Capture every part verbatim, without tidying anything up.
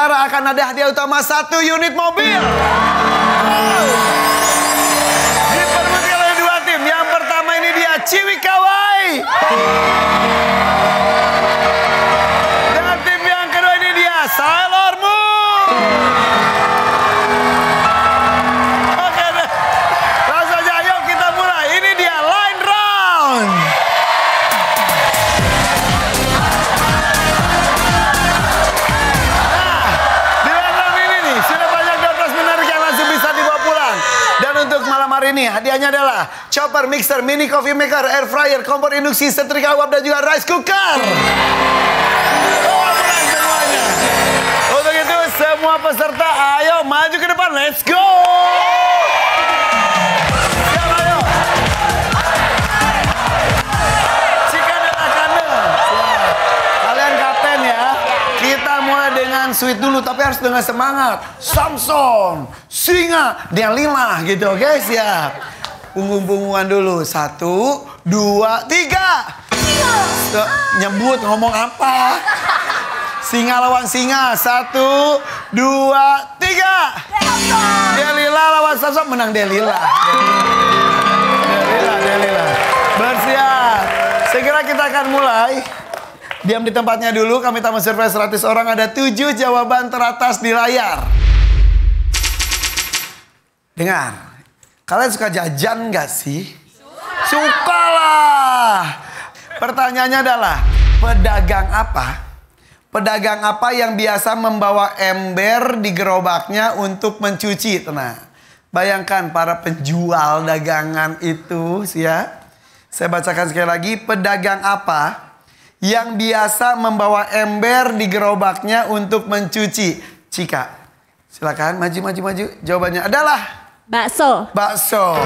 juara akan ada hadiah utama satu unit mobil. Diperbutkan oleh dua tim. Yang pertama ini dia Ciwikawai. Dan tim yang kedua ini dia Sailor Moon. Oke deh. Langsung aja yuk kita mulai. Ini dia line round. Untuk malam hari ini hadiahnya adalah chopper, mixer, mini coffee maker, air fryer, kompor induksi, setrika uap dan juga rice cooker. Oh, mulai semuanya. Untuk itu semua peserta ayo maju ke depan, let's go. Siap, ayo. Chicken dan akane. Siap. Kalian kapten ya. Kita mulai dengan sweet dulu, tapi harus dengan semangat. Samson, singa, dia lima gitu, oke? Okay? Siap. Punggung-punggungan dulu. Satu, dua, tiga. So, nyebut, ngomong apa? Singa lawan singa. Satu, dua, tiga. Delila lawan Samson, menang Delila. Delila, Delila. Bersiap. Segera kita akan mulai. Diam di tempatnya dulu, kami tamu survei seratus orang, ada tujuh jawaban teratas di layar. Dengar, kalian suka jajan nggak sih? Suka lah. Pertanyaannya adalah, pedagang apa? Pedagang apa yang biasa membawa ember di gerobaknya untuk mencuci? Tenang, bayangkan para penjual dagangan itu, ya. Saya bacakan sekali lagi, pedagang apa yang biasa membawa ember di gerobaknya untuk mencuci? Cika, silakan maju maju maju. Jawabannya adalah bakso. Bakso.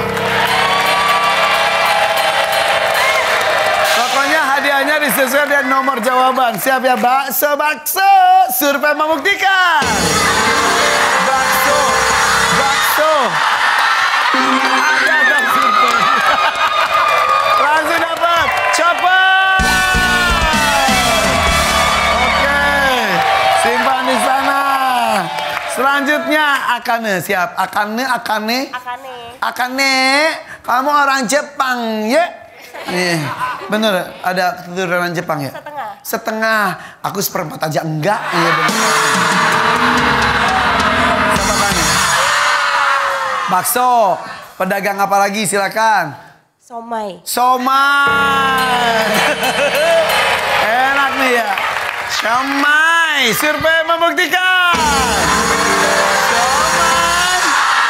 Pokoknya hadiahnya disesuaikan dengan nomor jawaban. Siap ya, bakso bakso. Survei membuktikan. Bakso, bakso. Ada dong survei. Langsung dapat chopper. Selanjutnya Akane, siap. Akane, Akane. Akane. Akane, kamu orang Jepang, ya? Nih, bener, ada keturunan Jepang ya? Setengah. Setengah. Aku seperempat aja enggak. Iya bener. Siapa Akane? Bakso. Pedagang apa lagi? Silakan. Somai. Somai. Enak nih ya. Somai. Survei membuktikan. Siomay.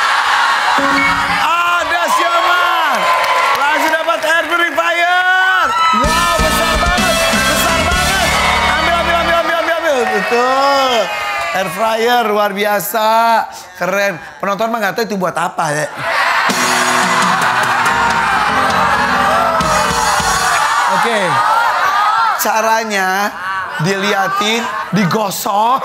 Ada siomay. Langsung dapat air purifier. Wow, besar banget. Besar banget. Ambil, ambil, ambil, ambil, ambil, ambil. Betul. Air fryer luar biasa. Keren. Penonton mah nggak tahu itu buat apa ya. Oke. Caranya diliatin, digosok.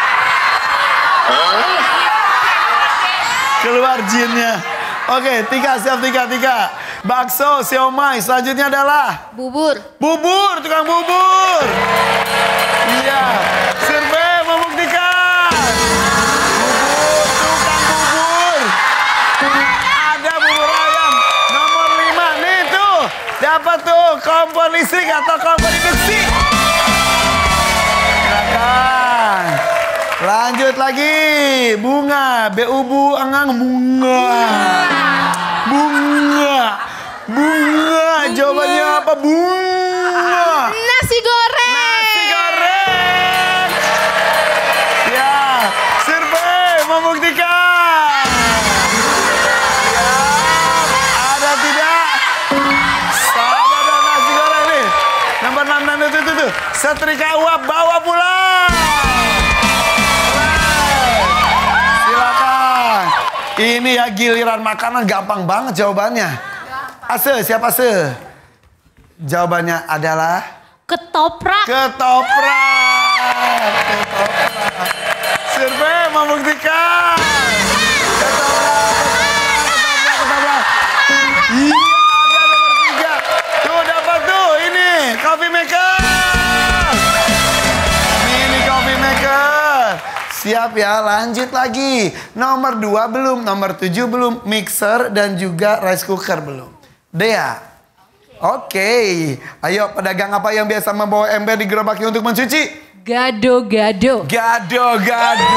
Keluar jinnya. Oke, tiga, siap, tiga, tiga. Bakso, siomay. Selanjutnya adalah bubur. Bubur, tukang bubur. Iya. Survei membuktikan. Bubur, tukang bubur. Ada bubur ayam. Nomor lima. Nih tuh. Dapat tuh kompor listrik atau kompor induksi. Silakan. Lanjut lagi. Bunga. B U bu angang bunga. Bunga. Bunga. Jawabannya apa? Bunga. Nasi goreng. Nasi goreng. Ya. Survei membuktikan. Ya. Ada tidak? Sama dong nasi goreng nih. Nomor enam, enam, tuh, tuh, tuh. Setrika uap bawa pulang. Ini ya giliran makanan gampang banget jawabannya. Ase, siapa Ase? Jawabannya adalah ketoprak. Ketoprak. Ketoprak. Survei membuktikan. Ketoprak, ketoprak, ketoprak. Iya, ada nomor tiga. Tuh dapat tuh ini coffee maker. Mini coffee maker. Siap ya, lanjut lagi. Nomor dua belum, nomor tujuh belum. Mixer dan juga rice cooker belum. Dea. Oke. Ayo, pedagang apa yang biasa membawa ember di gerobaknya untuk mencuci? Gado-gado. Gado-gado.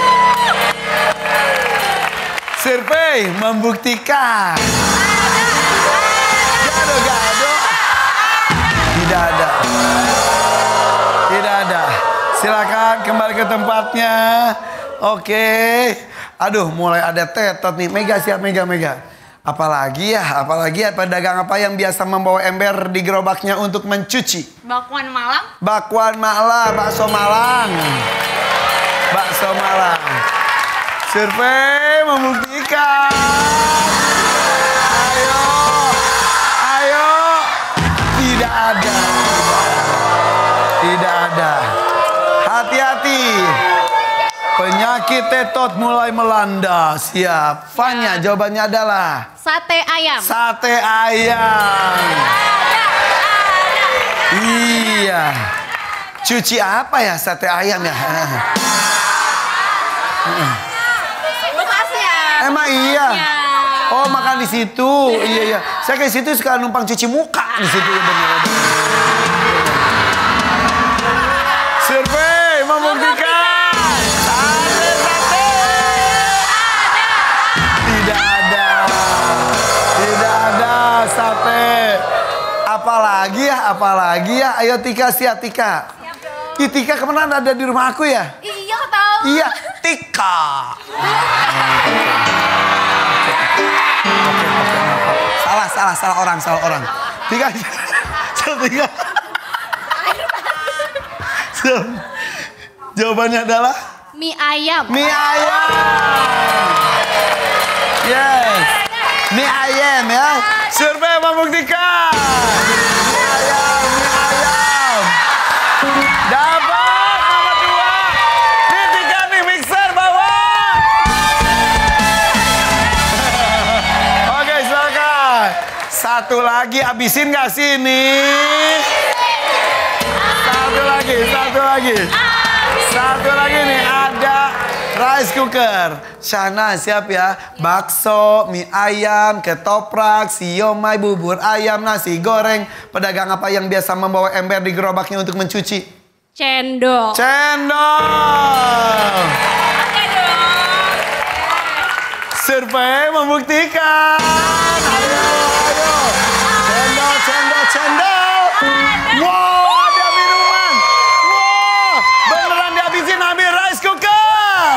Survei membuktikan. Gado-gado. Tidak ada. Tidak ada. Silakan kembali ke tempatnya. Oke. Aduh, mulai ada tetot nih. Mega siap, Mega, Mega. Apalagi ya, apalagi ya pedagang apa yang biasa membawa ember di gerobaknya untuk mencuci? Bakwan Malang. Bakwan Malang, bakso Malang. Bakso Malang. Survei membuktikan. Ayo. Ayo. Tidak ada. Tidak ada. Hati-hati. Penyakit tetot mulai melanda. Siap. Fanya, jawabannya adalah Sate ayam. sate ayam. Iya. Cuci apa ya sate ayam ya? Bekasi ya. Emang iya. Oh, makan di situ. Iya, iya. Saya ke situ suka numpang cuci muka di situ ya benar. Survei membuktikan. Sate-sate. Tidak ada. Tidak ada sate. Apalagi ya, apalagi ya. Ayo Tika, siap Tika. Ih, Tika kemana ada di rumah aku ya? Iya tahu. Iya, Tika. Salah, salah, salah orang, salah orang. Tika, salah Tika. Jawabannya adalah Mie ayam. mie ayam. Yes. Mie ayam ya. Survei membuktikan. Mie ayam, mie ayam. Dapat nomor dua. Nih Tika nih mixer bawah. Oke silakan. Satu lagi habisin gak sih ini? Satu lagi, satu lagi. Satu lagi nih ada rice cooker. Shana siap ya. Bakso, mie ayam, ketoprak, siomay, bubur ayam, nasi goreng. Pedagang apa yang biasa membawa ember di gerobaknya untuk mencuci? Cendol. Cendol. Survei membuktikan. Ayo, ayo. Cendol, cendol, cendol. Wow, ada minuman. Wow, beneran dihabisin ambil rice cooker.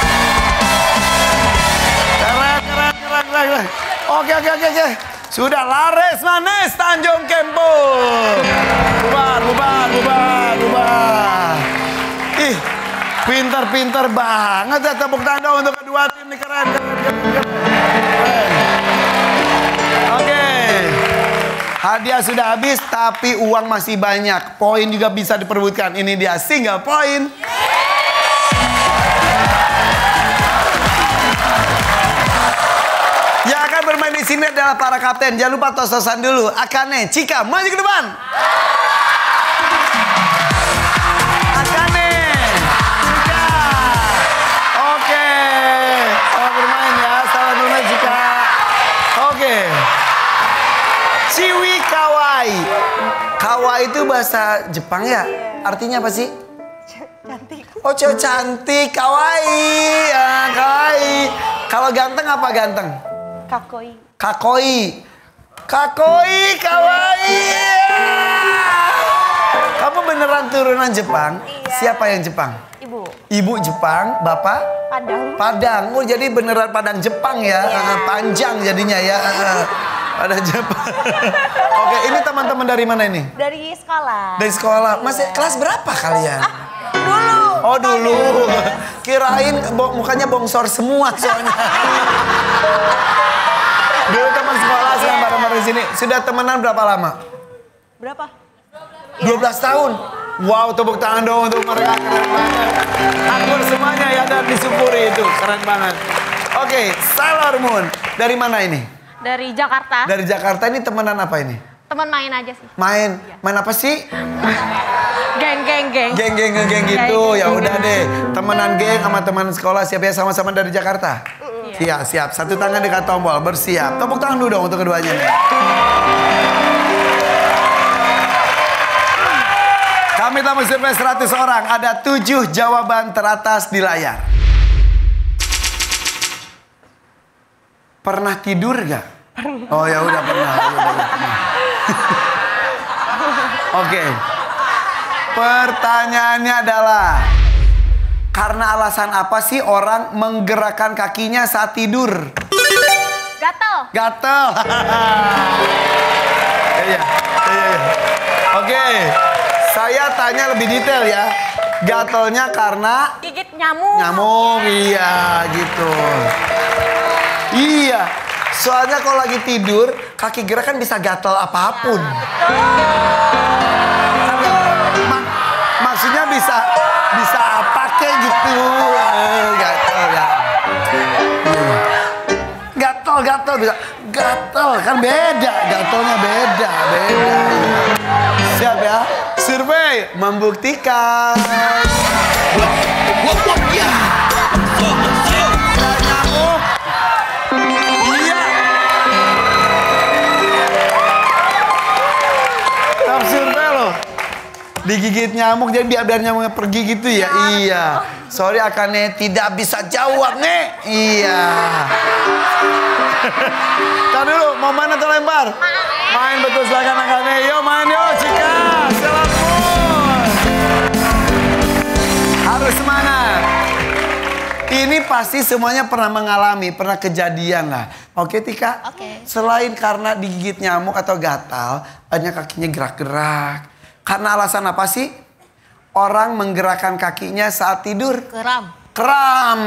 Keren, keren, keren, keren. Oke, oke, oke, oke. Sudah laris manis Tanjung Kempo. Bubar, bubar, bubar, bubar. Ih, pinter-pinter banget ya. Tepuk tangan untuk kedua tim nih. Keren, keren, keren, keren. Keren. Oke. Hadiah sudah habis tapi uang masih banyak. Poin juga bisa diperebutkan. Ini dia single point. Yang akan bermain di sini adalah para kapten. Jangan lupa tos-tosan dulu. Akane, Cika, maju ke depan. Akane, Cika. Oke. Selamat bermain ya. Selamat bermain Cika. Oke. Chiwi Kawai. Kawai itu bahasa Jepang ya? Artinya apa sih? Cantik. Oh, cewek cantik. Kawaii. Ya, kawaii. Kalau ganteng apa ganteng? Kakoi. Kakoi. Kakoi, kawaii. Kamu beneran turunan Jepang? Iya. Siapa yang Jepang? Ibu. Ibu Jepang, Bapak? Padang. Padang. Oh, jadi beneran Padang Jepang ya? Iya. Uh, panjang jadinya ya. Uh, Padang Jepang. Oke, ini teman-teman dari mana ini? Dari sekolah. Dari sekolah. Masih kelas berapa kalian? Dulu. Oh dulu. Kirain bo- mukanya bongsor semua soalnya. Dulu teman sekolah sekarang bareng-bareng di sini. Sudah temenan berapa lama? Berapa? dua belas tahun. Wow, tepuk tangan dong untuk mereka. Keren banget. Akur semuanya ya dan disyukuri itu. Keren banget. Oke, Sailor Moon. Dari mana ini? Dari Jakarta. Dari Jakarta. Ini temenan apa ini? Teman main aja sih. Main. Main apa sih? Geng, geng, geng. Geng, geng, geng, geng gitu. Ya udah deh. Temenan geng sama teman sekolah siap ya, sama-sama dari Jakarta. Iya, siap. Satu tangan dekat tombol, bersiap. Tepuk tangan dulu dong untuk keduanya nih. Kami tamu survei seratus orang. Ada tujuh jawaban teratas di layar. Pernah tidur gak? Oh ya udah pernah. Ya udah, pernah. Oke. Pertanyaannya adalah, karena alasan apa sih orang menggerakkan kakinya saat tidur? Gatel. Gatel. Iya, iya, iya. Oke. Saya tanya lebih detail ya. Gatelnya karena Gigit nyamuk. nyamuk, iya gitu. Iya. Soalnya kalau lagi tidur, kaki gerak kan bisa gatel apapun. Ma- maksudnya bisa bisa pakai gitu. Eh, gatel ya. Gatel, gatel bisa. Gatel kan beda, gatelnya beda, beda. Siap ya? Survei membuktikan. Nyamuk. Iya. Top survei loh. Digigit nyamuk jadi biar biar nyamuknya pergi gitu ya. Iya. Sorry Akane tidak bisa jawab nih. Iya. Tar dulu, mau main atau lempar? Main betul, silakan Akane. Yo main yo, Cika. Silakan. Harus semangat. Ini pasti semuanya pernah mengalami, pernah kejadian lah. Oke Tika? Oke. Selain karena digigit nyamuk atau gatal, hanya kakinya gerak-gerak. Karena alasan apa sih orang menggerakkan kakinya saat tidur? Keram. Kram.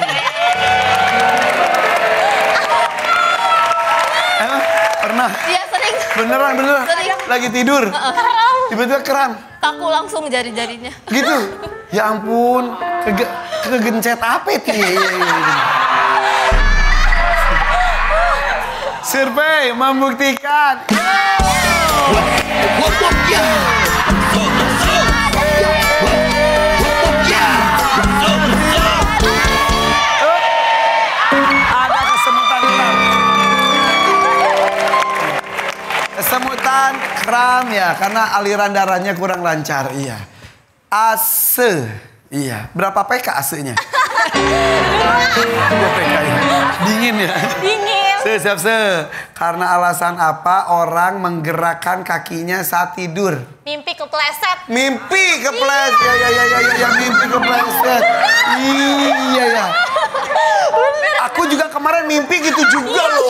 Emang pernah? Iya sering. Beneran, beneran? Sering. Lagi tidur? Tiba-tiba kram. Kaku langsung jari-jarinya. Gitu? Ya ampun. Kege kegencet apa itu? Iya, iya, iya. Survei membuktikan. Ada kesemutan kram. Kesemutan kram ya, karena aliran darahnya kurang lancar. Iya. Ase. Iya. Berapa P K asenya? Dua P K ya. Dingin ya. Dingin. Se, siap se. Karena alasan apa orang menggerakkan kakinya saat tidur? Mimpi kepleset. Mimpi kepleset. Ya, ya, ya, ya, ya, ya, mimpi kepleset. Iya ya. Aku juga kemarin mimpi gitu juga loh.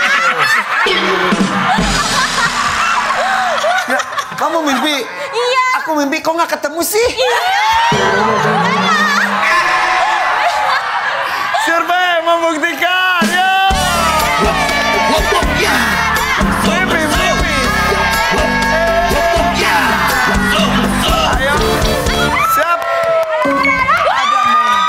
Ya, kamu mimpi? Iya. Aku mimpi, kok nggak ketemu sih? Survei membuktikan. Yo. Mimpi, mimpi. Ayo. Siap. Ada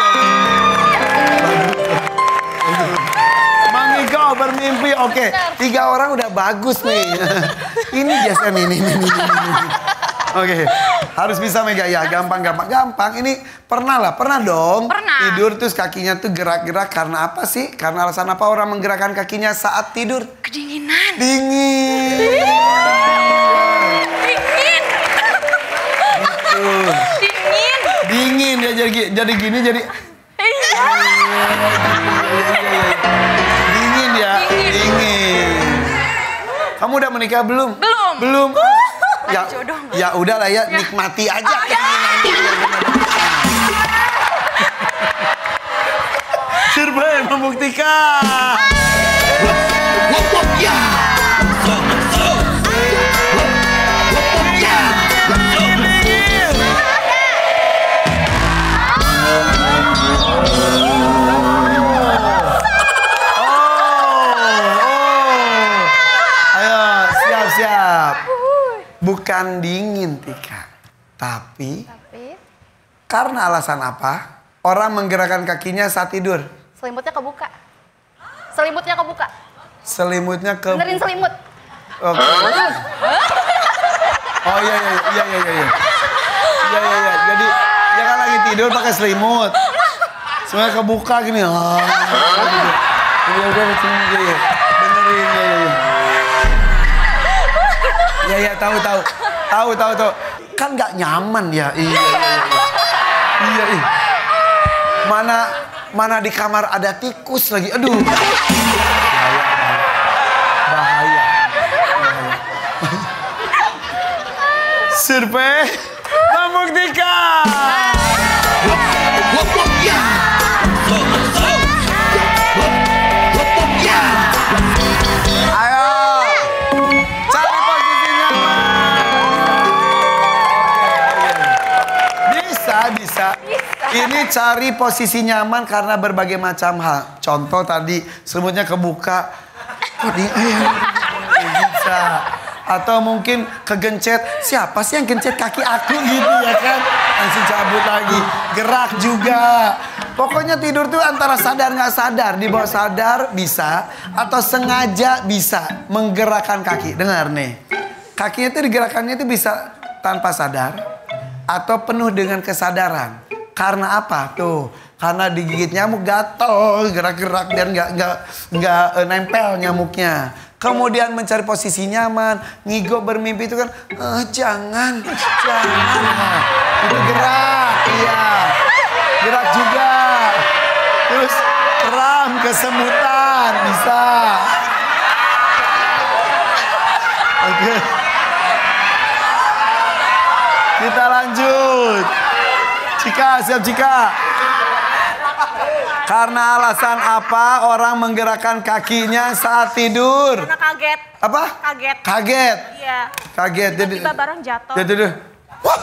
mengigau bermimpi. Oke, tiga orang udah bagus nih. Ini biasa nih, nih, nih, nih, nih. Oke, harus bisa Mega ya, gampang, gampang, gampang. Ini pernah lah, pernah dong. Pernah. Tidur terus kakinya tuh gerak-gerak karena apa sih? Karena alasan apa orang menggerakkan kakinya saat tidur? Kedinginan. Dingin. Dingin. Gitu. Dingin. Dingin ya jadi jadi gini jadi. Dingin ya, dingin. Kamu udah menikah belum? Belum. Belum. Ya, jodoh. ya udah lah ya, nikmati aja. Oh, ya. Survei membuktikan. Bukan dingin, Tika. Tapi, Tapi karena alasan apa? Orang menggerakkan kakinya saat tidur. selimutnya kebuka. Selimutnya kebuka. Selimutnya ke... Benerin selimut. Oke. Oh iya, iya, iya, iya, iya. Iya, iya, iya. Jadi dia kan lagi tidur pakai selimut. Semuanya kebuka gini. Ah, gitu. Iya, udah sini ya, ya. Benerin ya, ya, ya. Ya, ya, tahu, tahu. Tahu, tahu, tahu. Kan nggak nyaman ya. Iya, iya, iya. Iya, iya. Mana mana di kamar ada tikus lagi. Aduh. Bahaya, bahaya. Bahaya. Survei membuktikan. Ayo, cari posisinya. Bisa, bisa. Ini cari posisi nyaman karena berbagai macam hal. Contoh tadi selimutnya kebuka. Oh, dia, bisa. Atau mungkin kegencet, siapa sih yang gencet kaki aku gitu ya kan? Langsung cabut lagi, gerak juga. Pokoknya tidur tuh antara sadar nggak sadar, di bawah sadar bisa, atau sengaja bisa menggerakkan kaki. Dengar nih, kakinya itu digerakannya itu bisa tanpa sadar, atau penuh dengan kesadaran. Karena apa tuh? Karena digigit nyamuk gatel, gerak-gerak biar nggak nggak nggak uh, nempel nyamuknya. Kemudian mencari posisi nyaman, ngigo bermimpi itu kan, eh, jangan, jangan, nah, itu gerak, iya, gerak juga. Terus kram kesemutan bisa. Oke, kita lanjut. Cika, siap Cika. Karena alasan apa orang menggerakkan kakinya saat tidur? Karena kaget. Apa? Kaget. Kaget. Iya. Kaget. Jadi Tiba barang jatuh. Jadi deh. Wah.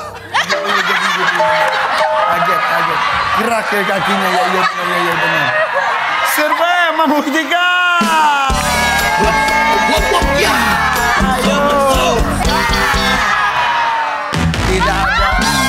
Kaget, kaget. Gerak ya kakinya ya iya iya iya benar. Survei membuktikan. Ayo. Tidak ada.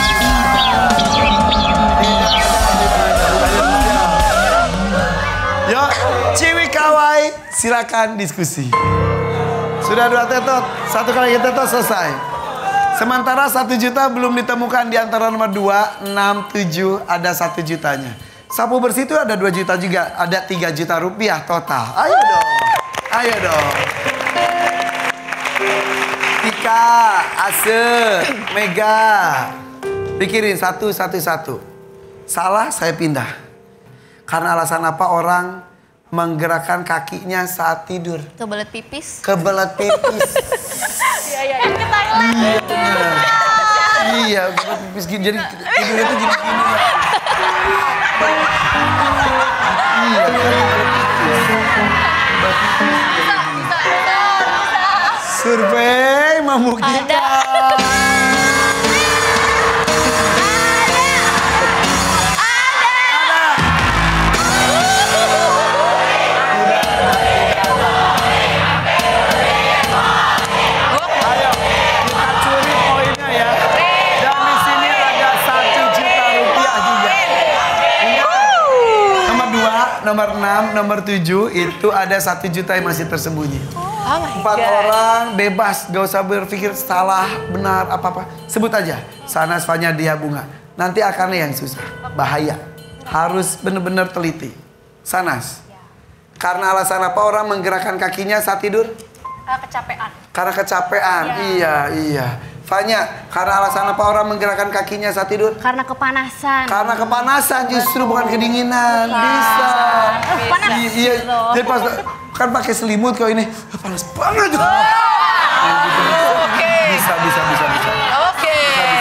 Yuk, Ciwi Kawai, silakan diskusi. Sudah dua tetot, satu kali tetot selesai. Sementara satu juta belum ditemukan di antara nomor dua, enam, tujuh, ada satu jutanya. Sapu bersih itu ada dua juta juga, ada tiga juta rupiah total. Ayo dong, ayo dong. Tika, Ase, Mega, pikirin satu, satu, satu. Salah, saya pindah. Karena alasan apa orang menggerakkan kakinya saat tidur? Kebelet pipis. Kebelet pipis. Iya, iya, ini ke Thailand. Iya benar. Iya, kebelet pipis gini. Jadi tidurnya tuh gini-gini ya. Iya, kebelet pipis. Kebelet pipis. Survei membuktikan. Nomor enam, nomor tujuh itu ada satu juta yang masih tersembunyi. Oh my Empat God. orang bebas, gak usah berpikir salah, benar, apa-apa. Sebut aja, Sanas, Fanya, Dia, Bunga. Nanti akan yang susah, bahaya. Harus benar-benar teliti. Sanas, karena alasan apa orang menggerakkan kakinya saat tidur? Uh, kecapean. Karena kecapean, iya, iya. Fanya, karena alasan apa orang menggerakkan kakinya saat tidur? Karena kepanasan. Karena kepanasan justru bukan kedinginan. Bukan. Bisa. Panas. I- iya. Jadi pas kan pakai selimut kau ini panas banget. Oke. Bisa, bisa, bisa, bisa. Oke.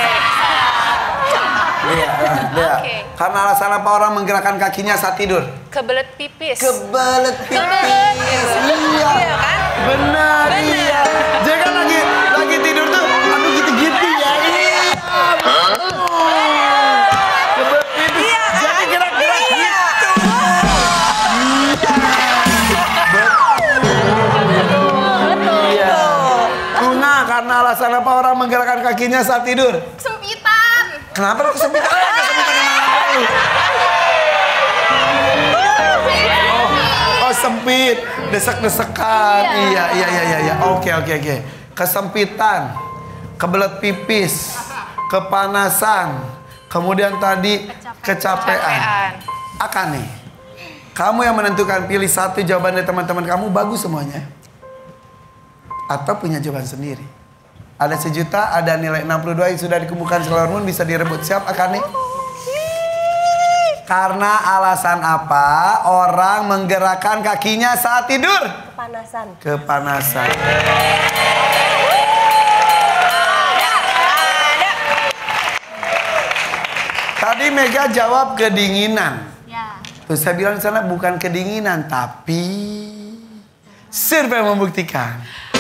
Iya, iya. Oke. Karena alasan apa orang menggerakkan kakinya saat tidur? Kebelet pipis. Kebelet pipis. Kebelet. Iya. Iya kan? Benar, Benar. iya. Jadi kan lagi lagi tidur tuh, aduh gitu-gitu ya. Iya. Kebelet pipis. Iya kan? Jadi gerak-gerak Iya. gitu. Iya. Bunga, karena alasan apa orang menggerakkan kakinya saat tidur? Sempitan. Kenapa lu kesempitan? Eh, kesempitan kenapa lu? Oh, oh, sempit, desek-desekan. Iya, iya, iya, iya, iya. Oke, oke, oke. Kesempitan, kebelet pipis, kepanasan, kemudian tadi kecapean. Kecapean. Akan nih, kamu yang menentukan, pilih satu jawaban dari teman-teman kamu, bagus semuanya. Atau punya jawaban sendiri. Ada sejuta, ada nilai enam puluh dua yang sudah dikumpulkan Sailor Moon, bisa direbut. Siap Akan nih? Karena alasan apa orang menggerakkan kakinya saat tidur? Kepanasan. Kepanasan. Tadi Mega jawab kedinginan. Ya. Terus saya bilang di sana bukan kedinginan, tapi survei membuktikan.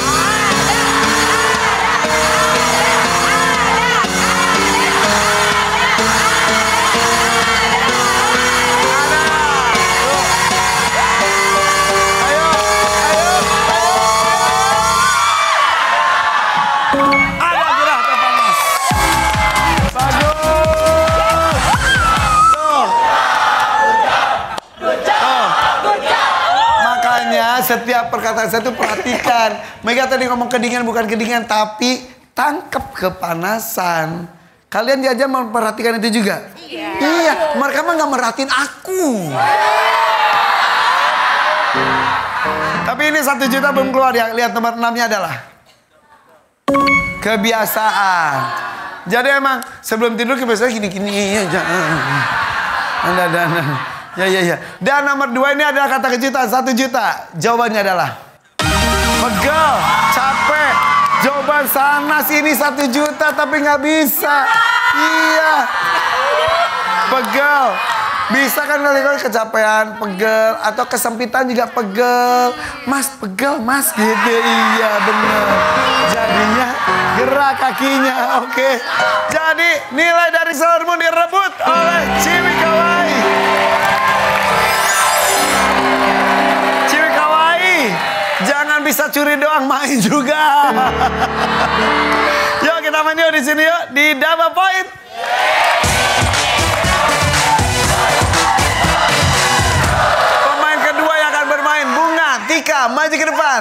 Setiap perkataan saya itu perhatikan. Mega tadi ngomong kedinginan bukan kedinginan, tapi tangkap kepanasan. Kalian jajan memperhatikan itu juga? Iya. Iya, mereka mah nggak merhatiin aku. Tapi ini satu juta belum keluar ya. Lihat nomor enamnya adalah kebiasaan. Jadi emang sebelum tidur kebiasaan gini-gini aja. Anda dan Ya, ya, ya. Dan nomor dua ini adalah kata kejutan. Satu juta. Jawabannya adalah pegel, capek. Jawaban sana sini satu juta tapi nggak bisa. Iya. Pegel. Bisa kan kali-kali kecapean, pegel. Atau kesempitan juga pegel. Mas, pegel, mas. Gitu. Iya, bener. Jadinya gerak kakinya. Oke. Jadi nilai dari Sailor Moon direbut oleh Chiwi Kawaii. Chiwi Kawaii, jangan bisa curi doang, main juga. Yuk kita main yuk di sini yuk di double point. Pemain kedua yang akan bermain Bunga, Tika, maju ke depan.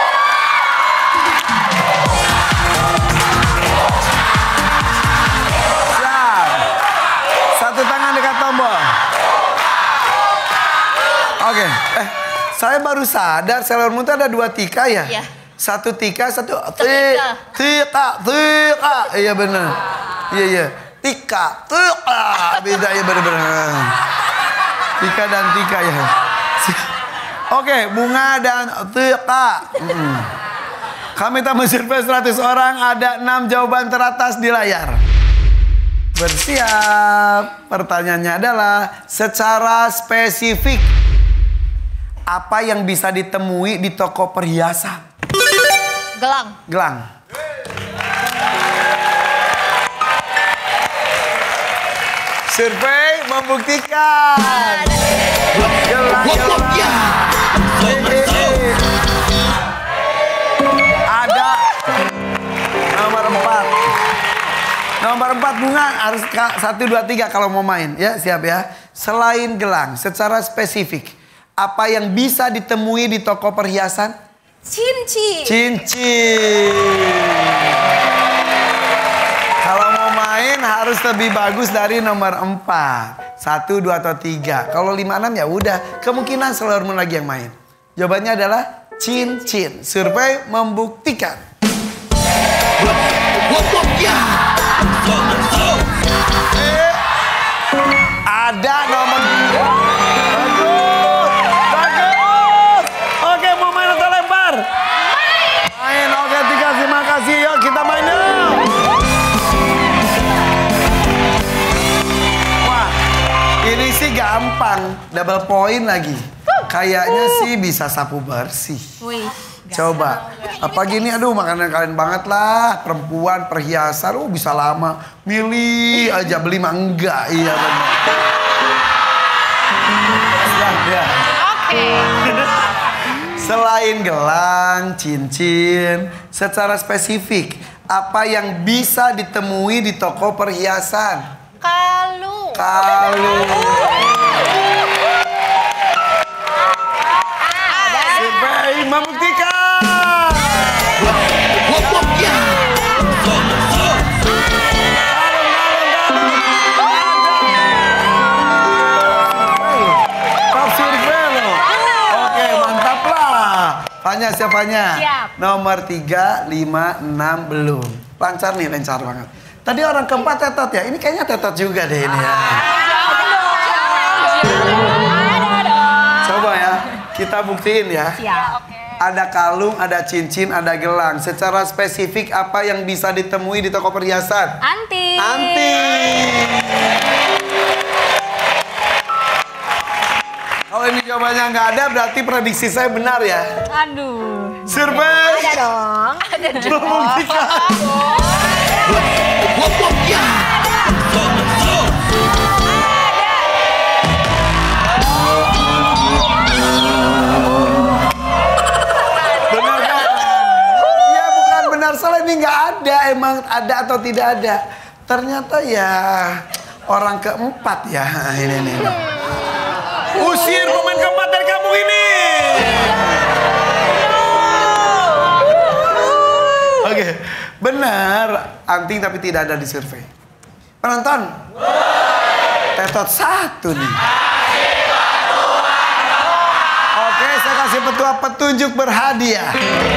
Siap. Satu tangan dekat tombol. Oke, okay. eh saya baru sadar Sailor Moon itu ada dua Tika ya? Iya. Satu Tika, satu Tika. Tika, Tika. Iya benar. Iya iya. Tika, Tika. Beda ya benar-benar. Tika dan Tika ya. Oke, okay, Bunga dan Tika. Mm. Kami tak mensurvei seratus orang, ada enam jawaban teratas di layar. Bersiap. Pertanyaannya adalah secara spesifik apa yang bisa ditemui di toko perhiasan? Gelang. Gelang. Survei membuktikan. Gelang, gelang. Ada nomor empat. Nomor empat Bunga harus satu, dua, tiga kalau mau main. Ya siap ya. Selain gelang, secara spesifik. Apa yang bisa ditemui di toko perhiasan? Cincin. Cincin. Kalau mau main harus lebih bagus dari nomor empat. Satu, dua, atau tiga. Kalau lima, enam ya udah. Kemungkinan Sailor Moon lagi yang main. Jawabannya adalah cincin. Survei membuktikan. Eh, ada nomor dua. Main, oke Tika, terima kasih. Yuk kita main yuk. Wah, ini sih gampang. Double point lagi. Kayaknya sih bisa sapu bersih. Wih. Coba. Apa gini, aduh makanan kalian banget lah. Perempuan, perhiasan, oh bisa lama. Milih aja, beli mah enggak. Iya benar. Ya. Oke. Selain gelang, cincin, secara spesifik, apa yang bisa ditemui di toko perhiasan? Kalung. Kalung. Survei membuktikan. Kalung. Fanya, siapanya? Siap. Nomor tiga, lima, enam, belum. Lancar nih, lancar banget. Tadi orang keempat tetot ya? Ini kayaknya tetot juga deh ini ya. Coba ya, kita buktiin ya. Siap. Ada kalung, ada cincin, ada gelang. Secara spesifik apa yang bisa ditemui di toko perhiasan? Anti. Anti. Kalau ini jawabannya nggak ada, berarti prediksi saya benar ya. Aduh. Survei. Ada dong. Ada dong. Membuktikan. Benar kan? Ya bukan benar salah, ini nggak ada. Emang ada atau tidak ada? Ternyata ya orang keempat ya. Ini nih. Usir pemain keempat dari kampung ini. Oke, benar. Anting tapi tidak ada di survei. Penonton, tetot satu nih. Oke, saya kasih petua petunjuk berhadiah.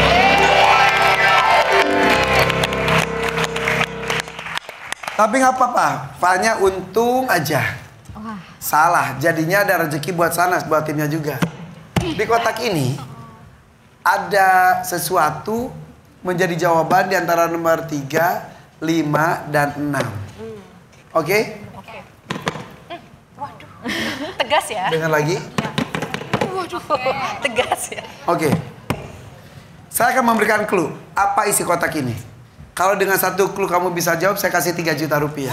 Tapi nggak apa-apa, Fanya untung aja. Salah, jadinya ada rezeki buat Sanas, buat timnya juga. Di kotak ini ada sesuatu menjadi jawaban di antara nomor tiga, lima, dan enam. Oke? Oke. Waduh. Tegas ya? Dengar lagi. Waduh. Tegas ya. Oke. Saya akan memberikan clue. Apa isi kotak ini? Kalau dengan satu clue kamu bisa jawab, saya kasih tiga juta rupiah.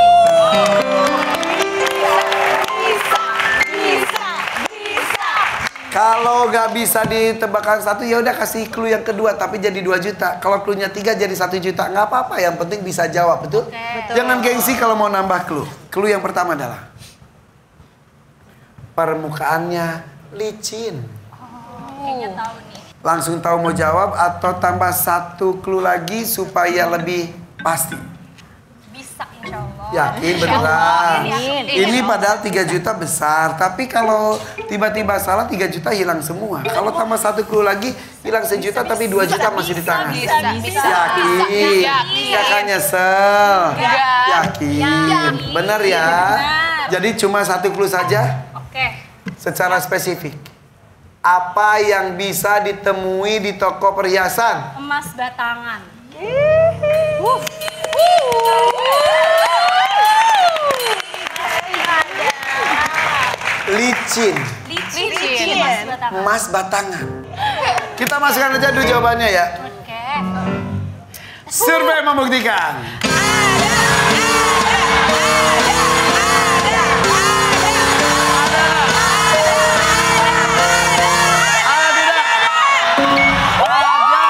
Kalau nggak bisa ditebakkan satu, ya udah kasih clue yang kedua, tapi jadi dua juta. Kalau clue-nya tiga jadi satu juta, nggak apa-apa. Yang penting bisa jawab, betul? Betul. Jangan gengsi kalau mau nambah clue. Clue yang pertama adalah permukaannya licin. Kayaknya tahu nih. Langsung tahu mau jawab atau tambah satu clue lagi supaya lebih pasti? Bisa insya Allah. Yakin beneran? Yakin. Ini padahal tiga juta besar, tapi kalau tiba-tiba salah tiga juta hilang semua. Kalau tambah satu clue lagi hilang sejuta tapi dua juta masih di tangan. Bisa, bisa. Yakin? Kakak nyesel? Yakin? Bener ya? Jadi cuma satu clue saja? Oke. Secara spesifik. Apa yang bisa ditemui di toko perhiasan? Emas batangan. Licin. Licin. Emas batangan. Emas batangan. Kita masukkan aja dulu jawabannya ya. Oke. Survei membuktikan. Ada tidak? Ada.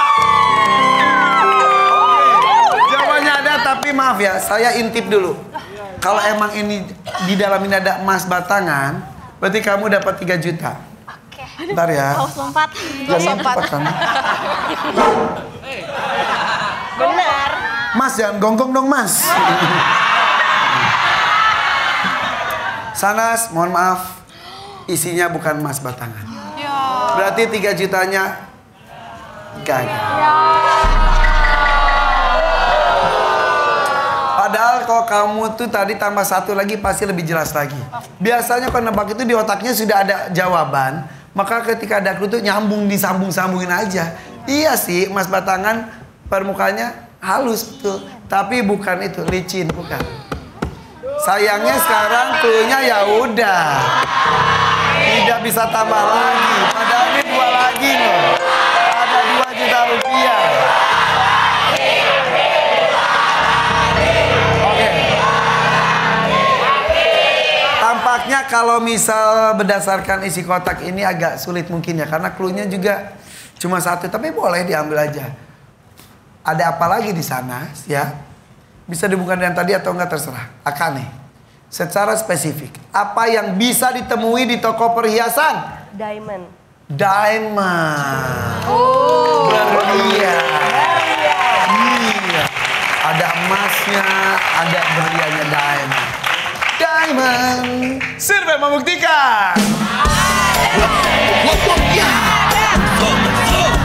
Oke. Jawabannya ada, tapi maaf ya, saya intip dulu. Kalau emang ini di dalam ini ada emas batangan, berarti kamu dapat tiga juta. Oke. Bentar ya. Haus lompat. Jangan lompat kan. Benar. Mas, jangan gonggong dong, Mas. Sanas, mohon maaf. Isinya bukan emas batangan. Berarti tiga jutanya gagal. Padahal kalau kamu tuh tadi tambah satu lagi pasti lebih jelas lagi. Biasanya kalau nebak itu di otaknya sudah ada jawaban, maka ketika ada clue tuh nyambung disambung-sambungin aja. Iya sih, emas batangan permukaannya halus betul, tapi bukan itu, licin bukan. Sayangnya sekarang clue-nya ya udah. Tidak bisa tambah lagi. Padahal ini dua lagi loh. Ada dua juta rupiah. Oke. Tampaknya kalau misal berdasarkan isi kotak ini agak sulit mungkin ya. Karena clue-nya juga cuma satu. Tapi boleh diambil aja. Ada apa lagi di sana ya? Bisa dihubungkan dengan tadi atau enggak terserah. Akane. Secara spesifik, apa yang bisa ditemui di toko perhiasan? Diamond. Diamond. Oh. Berlian. Iya. Ada emasnya, ada berliannya diamond. Diamond. Survei membuktikan. Ada.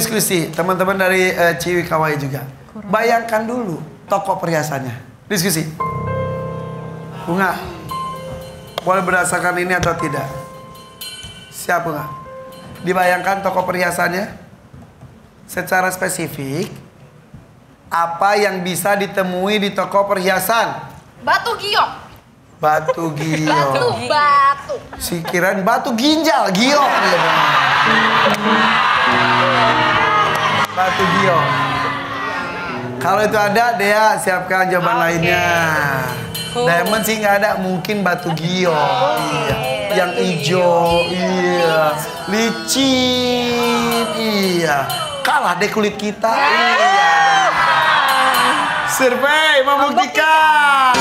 diskusi. Teman-teman dari uh, Ciwi Kawai juga. Bayangkan dulu toko perhiasannya. Diskusi. Bunga, boleh berdasarkan ini atau tidak? Siap Bunga? Dibayangkan toko perhiasannya secara spesifik. Apa yang bisa ditemui di toko perhiasan? Batu giok. Batu giok. Batu, batu. Si kirain batu ginjal, giok. Batu giok. Kalau itu ada, Dea siapkan jawaban okay. lainnya. Diamond sih nggak ada, mungkin batu giok. Oh, iya. Yang hijau, iya. Licin, iya. Kalah deh kulit kita. Iya. Survei membuktikan.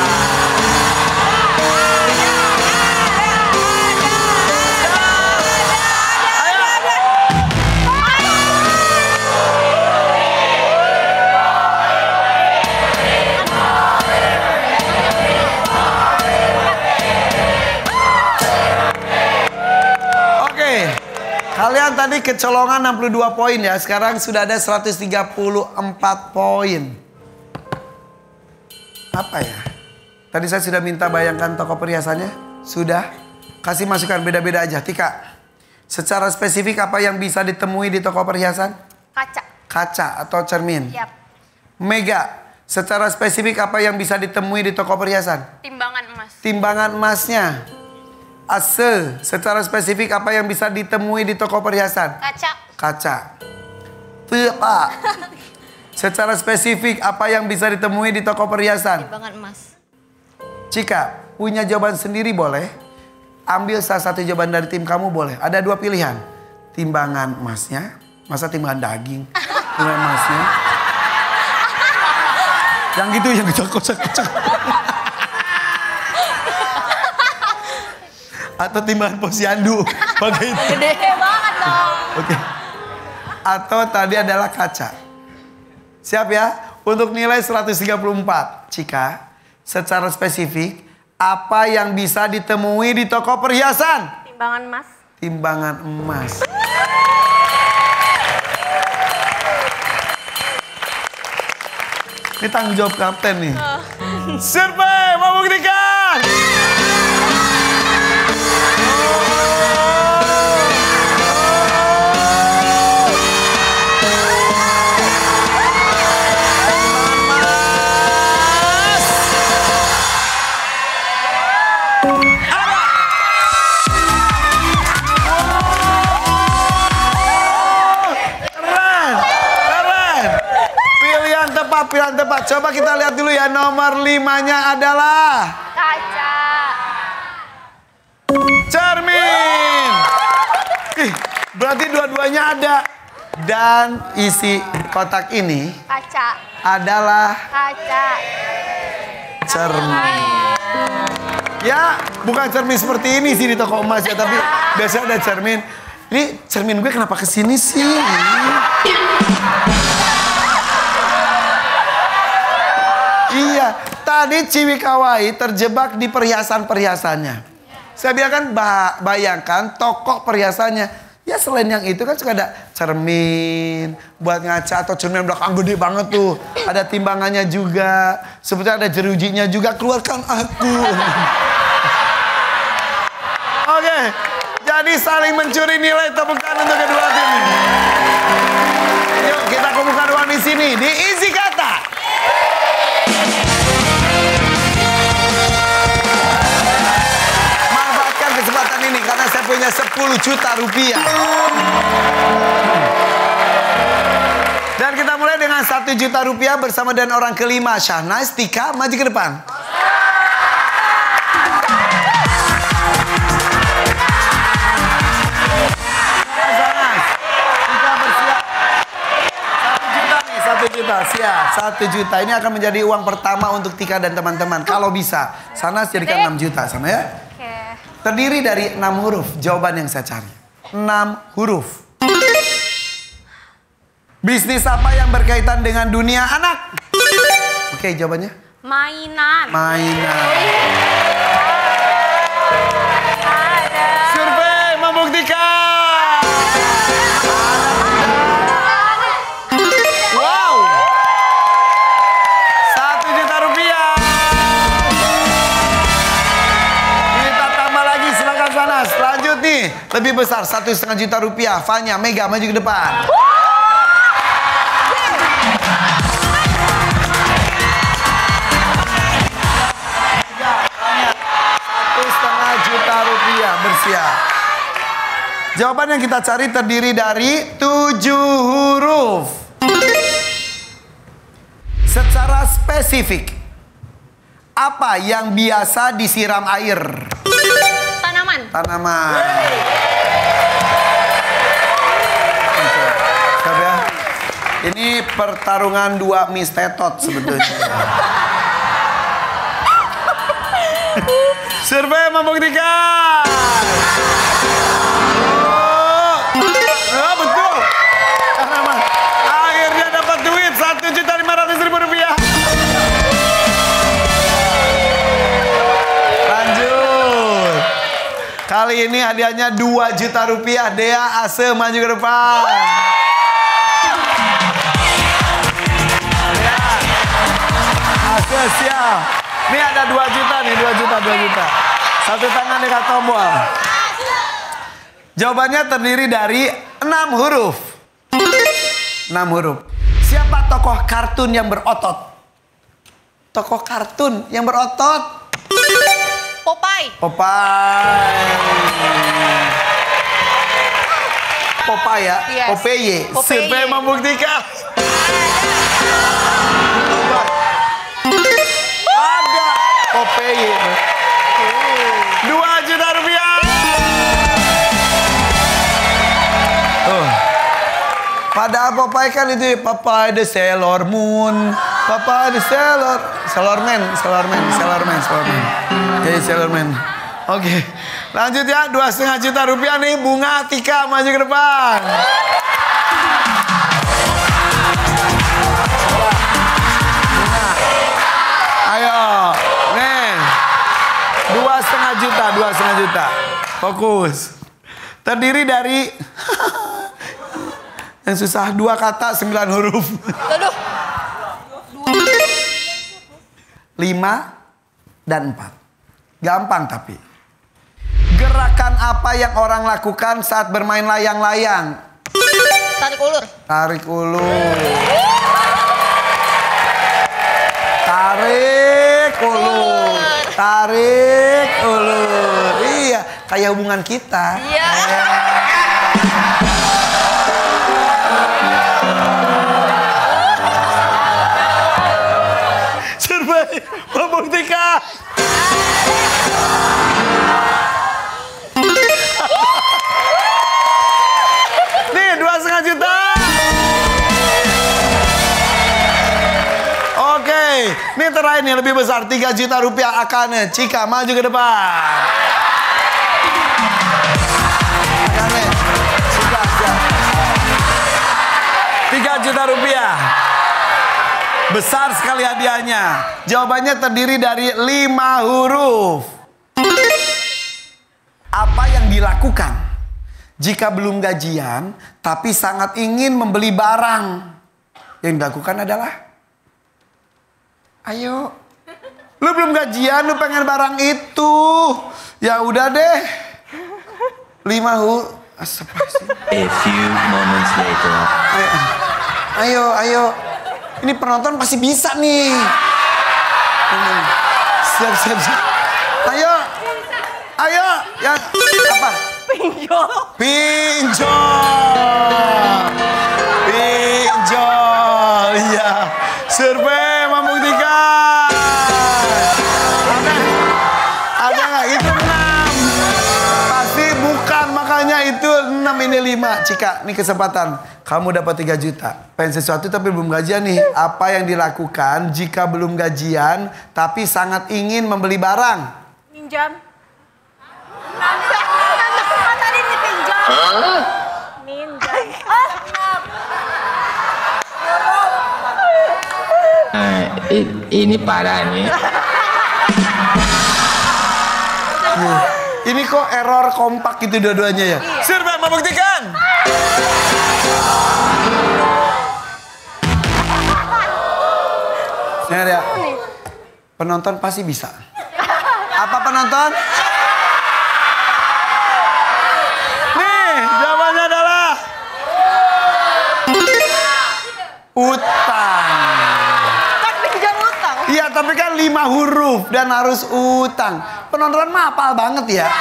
Oke, kalian tadi kecolongan enam puluh dua poin ya. Sekarang sudah ada seratus tiga puluh empat poin. Apa ya? Tadi saya sudah minta bayangkan toko perhiasannya. Sudah? Kasih masukan beda-beda aja. Tika, secara spesifik apa yang bisa ditemui di toko perhiasan? Kaca. Kaca atau cermin. Yap. Mega, secara spesifik apa yang bisa ditemui di toko perhiasan? Timbangan emas. Timbangan emasnya. Ase, secara spesifik apa yang bisa ditemui di toko perhiasan? Kaca. Kaca. Tepa. Secara spesifik apa yang bisa ditemui di toko perhiasan? Timbangan emas. Cika, punya jawaban sendiri boleh. Ambil salah satu jawaban dari tim kamu boleh. Ada dua pilihan. Timbangan emasnya. Masa timbangan daging? Timbangan emasnya. Yang gitu yang kocok-kocok. Atau timbangan posyandu. Pakai itu. Gede banget dong. Oke. Atau tadi adalah kaca. Siap ya? Untuk nilai seratus tiga puluh empat. Cika, secara spesifik, apa yang bisa ditemui di toko perhiasan? Timbangan emas. Timbangan emas. Ini tanggung jawab kapten nih. Oh. Survei membuktikan. Pilihan tepat. Coba kita lihat dulu ya. Nomor limanya adalah kaca. Cermin. Ih, berarti dua-duanya ada. Dan isi kotak ini Kaca. adalah Kaca. cermin. Ya, bukan cermin seperti ini sih di toko emas ya, tapi biasanya ada cermin. Ini cermin gue kenapa kesini sih? Iya, tadi Ciwi Kawai terjebak di perhiasan-perhiasannya. Saya biarkan bayangkan toko perhiasannya. Ya selain yang itu kan suka ada cermin buat ngaca atau cermin belakang gede banget tuh. Ada timbangannya juga. Seperti ada jerujinya juga. Keluarkan aku. Oke, jadi saling mencuri nilai. Tepuk tangan untuk kedua tim. Yuk kita kumpulkan uang di sini. Diisi kata. Manfaatkan kesempatan ini karena saya punya sepuluh juta rupiah. Dan kita mulai dengan satu juta rupiah bersama dengan orang kelima. Syahnas, Tika, maju ke depan. Satu juta, siap. Satu juta ini akan menjadi uang pertama untuk Tika dan teman-teman. Kalau bisa, sana jadikan enam juta sama ya. Oke. Terdiri dari enam huruf. Jawaban yang saya cari. Enam huruf. Bisnis apa yang berkaitan dengan dunia anak? Oke, jawabannya. Mainan. Mainan. Survei membuktikan. lebih besar satu setengah juta rupiah. Fanya, Mega maju ke depan. Satu setengah juta rupiah bersiap. Jawaban yang kita cari terdiri dari tujuh huruf. Secara spesifik, apa yang biasa disiram air? Tanaman. Tanaman. Siap ya? Ini pertarungan dua Miss Tetot sebetulnya. Survei membuktikan. Oh, betul. Tanaman. Akhirnya dapat duit satu juta lima ratus ribu rupiah. Lanjut. Kali ini hadiahnya dua juta rupiah. Dea, Ase maju ke depan. Dea, Ase siap. Ini ada dua juta nih, dua juta, dua juta. Satu tangan dekat tombol. Jawabannya terdiri dari enam huruf. Enam huruf. Siapa tokoh kartun yang berotot? Tokoh kartun yang berotot. Popeye. Popeye. Popeye ya? Yes. Popeye. Popeye. Survei membuktikan. Ada Popeye. Dua juta rupiah. Oh. Padahal Popeye kan itu Popeye the Sailor Moon, Popeye the Sailor, Sailor Man, Sailor Man, Sailor Man, Sailor Man. Jadi Sailor Man. Oke, lanjut ya, dua setengah juta rupiah nih. Bunga Tika maju ke depan. Bunga. Ayo, nih, dua setengah juta, dua setengah juta. Fokus. Terdiri dari yang susah dua kata sembilan huruf. Aduh. Lima dan empat. Gampang tapi. Gerakan apa yang orang lakukan saat bermain layang-layang? Tarik ulur. Tarik ulur. Tarik ulur. Tarik ulur. Iya, kayak hubungan kita. Iya. Survei membuktikan. Nih, dua setengah juta. Oke, ini terakhir nih lebih besar, tiga juta rupiah. Akane, Cika maju ke depan. Akane, Cika siap. tiga juta rupiah. Besar sekali hadiahnya. Jawabannya terdiri dari lima huruf. Apa yang dilakukan jika belum gajian tapi sangat ingin membeli barang? Yang dilakukan adalah, ayo, lu belum gajian, lu pengen barang itu, ya udah deh. Lima huruf. A few moments later. Ayo, ayo, ayo. Ini penonton pasti bisa nih. Siap, siap, siap. Ayo, ayo, ya apa? Pinjol. Pinjol, pinjol, iya. Survei membuktikan. Ada, ada nggak? Itu enam. Pasti bukan, makanya itu enam ini lima. Cika, ini kesempatan. Kamu dapat tiga juta. Pengen sesuatu tapi belum gajian nih. Apa yang dilakukan jika belum gajian tapi sangat ingin membeli barang? Minjam. Tadi dipinjam. Minjam. Nah, i- ini parah nih. Nih, ini kok error kompak gitu dua-duanya ya? Iya. Survei membuktikan. Dengar ya, penonton pasti bisa. Apa penonton? Tapi kan lima huruf dan harus utang. Penonton mah hafal banget ya.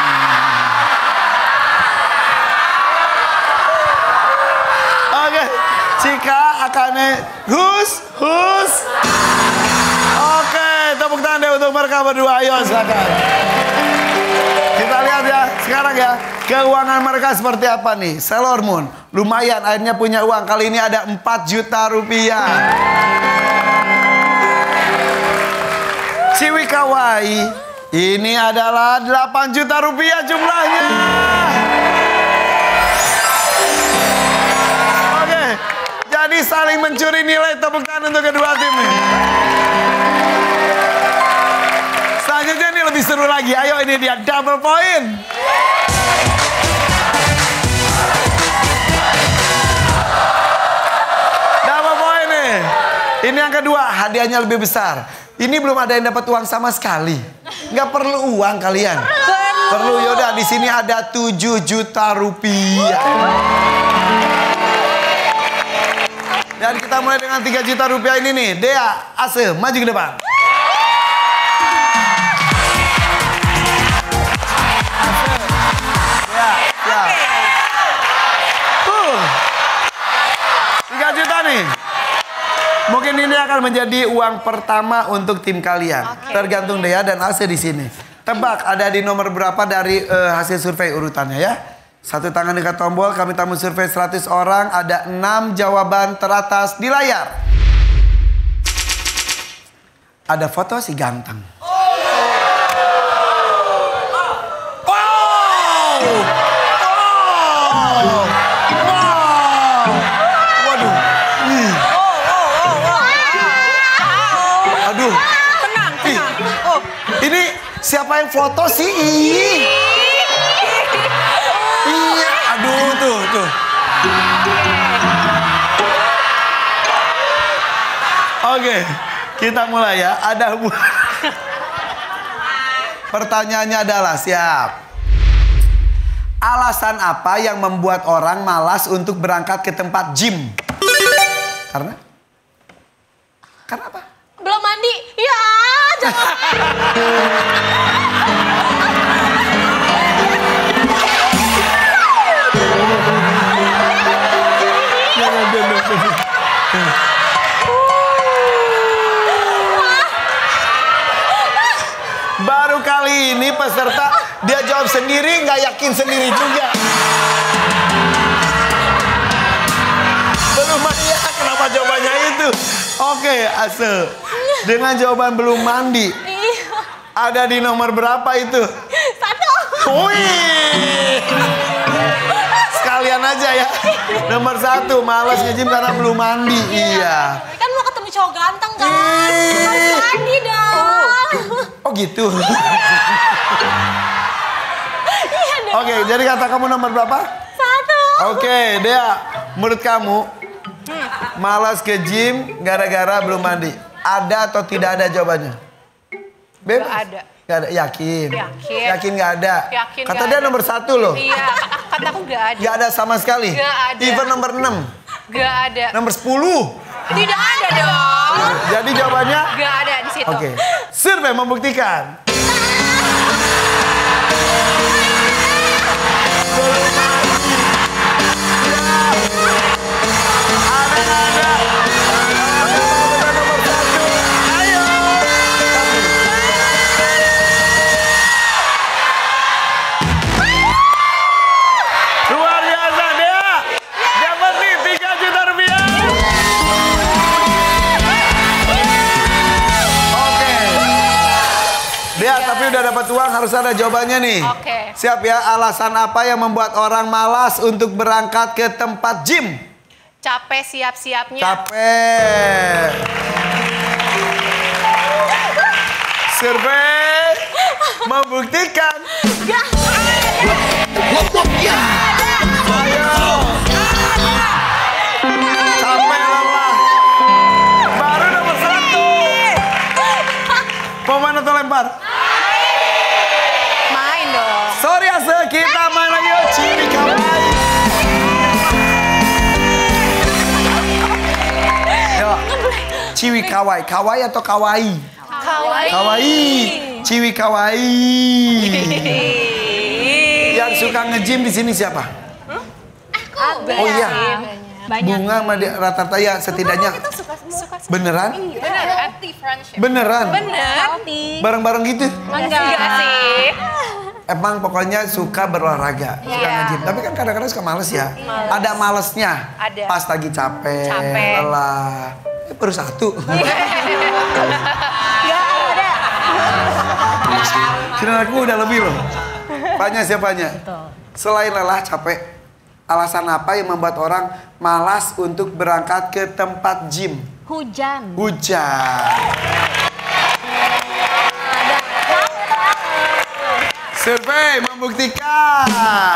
Oke, Cika, Akane, Hus, Hus. Oke, tepuk tangan deh untuk mereka berdua. Ayo, silakan. Kita lihat ya, sekarang ya. Keuangan mereka seperti apa nih? Sailor Moon, lumayan akhirnya punya uang. Kali ini ada empat juta rupiah. Ciwi Kawaii, ini adalah delapan juta rupiah jumlahnya. Oke, jadi saling mencuri nilai. Tepuk tangan untuk kedua tim nih. Selanjutnya ini lebih seru lagi. Ayo, ini dia double point. Double point nih. Ini yang kedua, hadiahnya lebih besar. Ini belum ada yang dapat uang sama sekali. Nggak perlu uang kalian. Perlu. Perlu, yaudah. Di sini ada tujuh juta rupiah. Dan kita mulai dengan tiga juta rupiah ini nih. Dea, Ase, maju ke depan. Ya. Uh. tiga juta nih. Mungkin ini akan menjadi uang pertama untuk tim kalian. Okay. Tergantung Dea dan Ase di sini. Tebak ada di nomor berapa dari uh, hasil survei urutannya ya. Satu tangan dekat tombol, kami tamu survei seratus orang. Ada enam jawaban teratas di layar. Ada foto si ganteng. Siapa yang foto sih? Iya, aduh tuh, tuh. Oke, kita mulai ya. Ada pertanyaannya adalah siap. Alasan apa yang membuat orang malas untuk berangkat ke tempat gym? Karena? Karena apa? Belum mandi. Ya, jangan. Baru kali ini peserta dia jawab sendiri, nggak yakin sendiri juga. Belum mandi ya, kenapa jawabannya itu? Oke, Ase. Dengan jawaban belum mandi. Ada di nomor berapa itu? Satu. Wih. Sekalian aja ya. Nomor satu, malas nge-gym karena belum mandi. Iya. Kan mau ketemu cowok ganteng kan? Harus mandi dong. Oh gitu. Oke, jadi kata kamu nomor berapa? Satu. Oke, Dea. Menurut kamu, malas ke gym gara-gara belum mandi. Ada atau tidak ada jawabannya? Bebas? Gak ada. Gak ada, yakin? Yakin. Yakin gak ada? Yakin Kata gak dia ada. nomor satu loh. Iya, kataku gak ada. Gak ada sama sekali? Gak ada. Even nomor enam? Gak ada. Nomor sepuluh? Tidak ada dong. Jadi jawabannya? Gak ada di situ. Oke. Survei membuktikan. Tapi udah dapat uang, harus ada jawabannya nih. Oke. Siap ya, alasan apa yang membuat orang malas untuk berangkat ke tempat gym? Capek siap-siapnya. Capek. Survei membuktikan. Gak Ya. Ayo. Capek lelah. Baru nomor satu. Pemain atau lempar? main dong. Sorry Ase, kita main lagi yuk. Ciwi Kawaii. Yuk, Ciwi Kawaii. Kawai. Kawai atau kawaii? Kawaii. Kawaii. Ciwi kawaii. Yang suka nge-gym di sini siapa? Aku. Oh iya. Banyak. Bunga sama dia rata-rata ya setidaknya. Kita suka suka. Beneran? Bener. Healthy friendship. Beneran? Bener. Bareng-bareng gitu? Enggak sih. Emang pokoknya suka berolahraga, suka Iya. nge-gym. Tapi kan kadang-kadang suka males ya. Ada malesnya. Ada. Pas lagi capek, Capek. lelah. Eh, baru satu. Enggak ada. Kira aku udah lebih loh. Banyak siapanya? Selain lelah, capek. Alasan apa yang membuat orang malas untuk berangkat ke tempat gym? Hujan. Hujan. Survei membuktikan.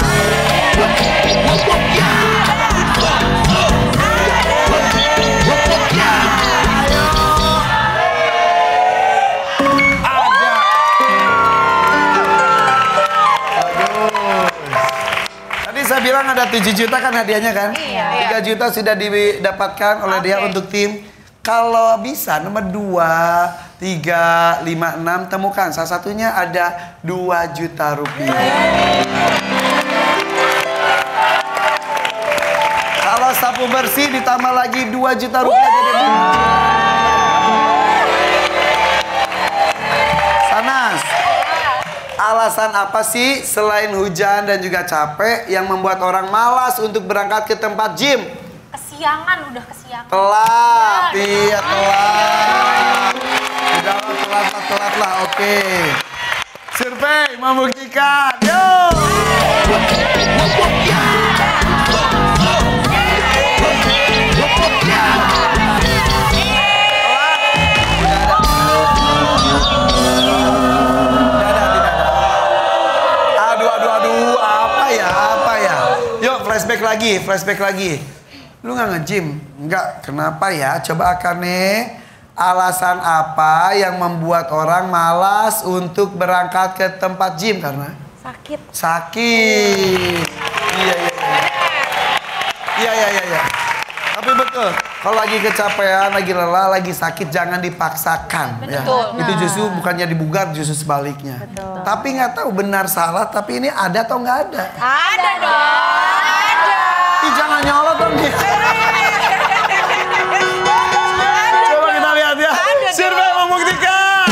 Ada. Bagus. Tadi saya bilang ada tujuh juta kan hadiahnya kan? Iya. tiga juta sudah didapatkan oleh dia Oke. untuk tim. Kalau bisa nomor dua, tiga, lima, enam temukan. Salah satunya ada dua juta rupiah. Kalau sapu bersih ditambah lagi dua juta rupiah jadi Sanas. Alasan apa sih selain hujan dan juga capek yang membuat orang malas untuk berangkat ke tempat gym? Kesiangan udah kesiangan. Telat, iya telat. Udah lah, telat lah, telat lah, oke. Survei membuktikan, yuk. Aduh, aduh, aduh, apa ya, apa ya? Yuk, flashback lagi, flashback lagi. Lu nggak nge-gym? Enggak, kenapa ya? Coba Akane, alasan apa yang membuat orang malas untuk berangkat ke tempat gym? Karena Sakit. sakit. Iya, iya, iya. Iya, iya, iya, iya. Tapi betul, kalau lagi kecapean, lagi lelah, lagi sakit, jangan dipaksakan. Ya. Itu justru bukannya dibugar, justru sebaliknya. Betul. Tapi nggak tahu benar salah, tapi ini ada atau nggak ada? Ada dong. Ih, jangan nyolot dong. Coba kita lihat ya. Survei membuktikan.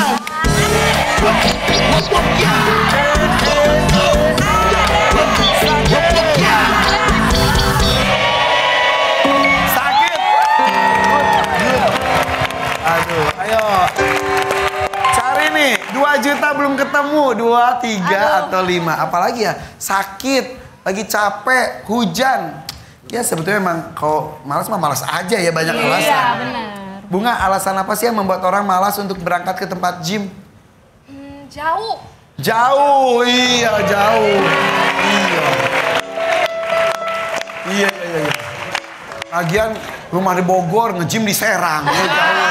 Sakit. Aduh, ayo. Cari nih, dua juta belum ketemu. dua, tiga, atau lima. Apalagi ya, sakit, lagi capek, hujan. Ya sebetulnya emang kalau malas mah malas aja ya, banyak alasan. Iya, benar. Bunga, alasan apa sih yang membuat orang malas untuk berangkat ke tempat gym? Hmm, jauh. Jauh, iya jauh. Iya. Iya, iya, iya. Lagian rumah di Bogor, nge-gym di Serang. Ya, jauh.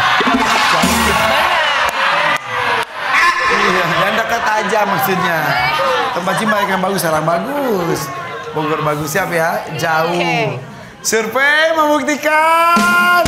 Iya, yang dekat aja maksudnya. Tempat gym banyak yang bagus, Serang bagus. Bogor bagus, siap ya? Jauh. Oke. Survei membuktikan.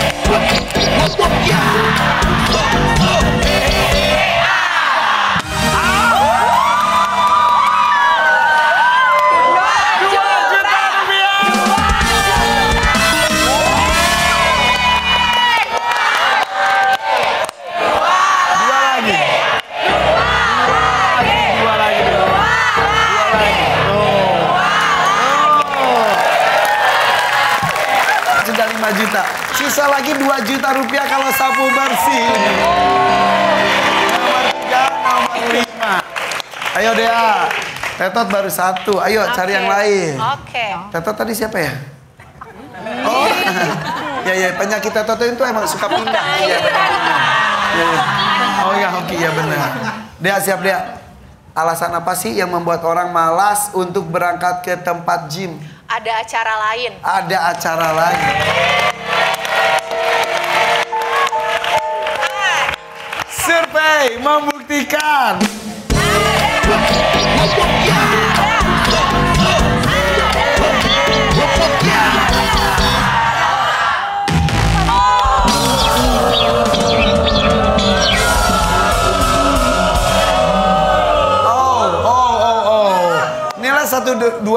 lima juta. Sisa lagi dua juta rupiah kalau sapu bersih. Nomor tiga, nomor lima. Ayo Dea. Tetot baru satu. Ayo cari yang lain. Oke. Tetot tadi siapa ya? Oh. Ya ya, penyakit Tetot itu emang suka pindah. Iya benar. Ya, ya. Oh ya, oke ya benar. Dea siap Dea. Alasan apa sih yang membuat orang malas untuk berangkat ke tempat gym? Ada acara lain. Ada acara lain. Survei membuktikan.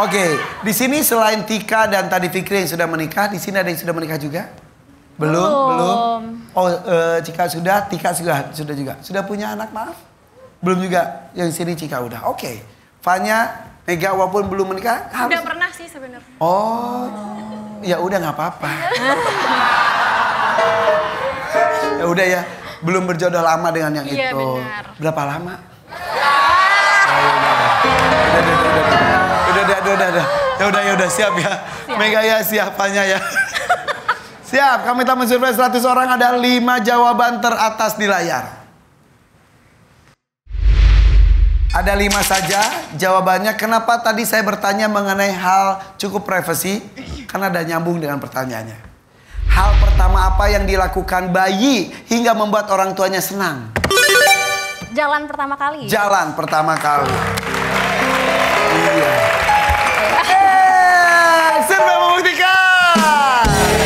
Oke, di sini selain Tika dan tadi Fikri yang sudah menikah, di sini ada yang sudah menikah juga? Belum, belum. Belum. Oh, uh, Cika sudah, Tika sudah, sudah juga. Sudah punya anak, maaf? Belum juga. Yang sini Cika udah. Oke. Fanya, Mega walaupun belum menikah, harus. Udah pernah sih sebenarnya. Oh, ya udah nggak apa-apa. Ya udah ya, belum berjodoh lama dengan yang Iya, itu. benar. Berapa lama? Udah, udah, udah, udah, udah, udah, udah, udah, ya udah, ya udah, siap ya. Mega ya, siapanya ya. Siap, kami telah mensurvei seratus orang, ada lima jawaban teratas di layar. Ada lima saja jawabannya. Kenapa tadi saya bertanya mengenai hal cukup privasi? Karena ada nyambung dengan pertanyaannya. Hal pertama apa yang dilakukan bayi hingga membuat orang tuanya senang? Jalan pertama kali. Jalan pertama kali. Iya. Eh, survei membuktikan.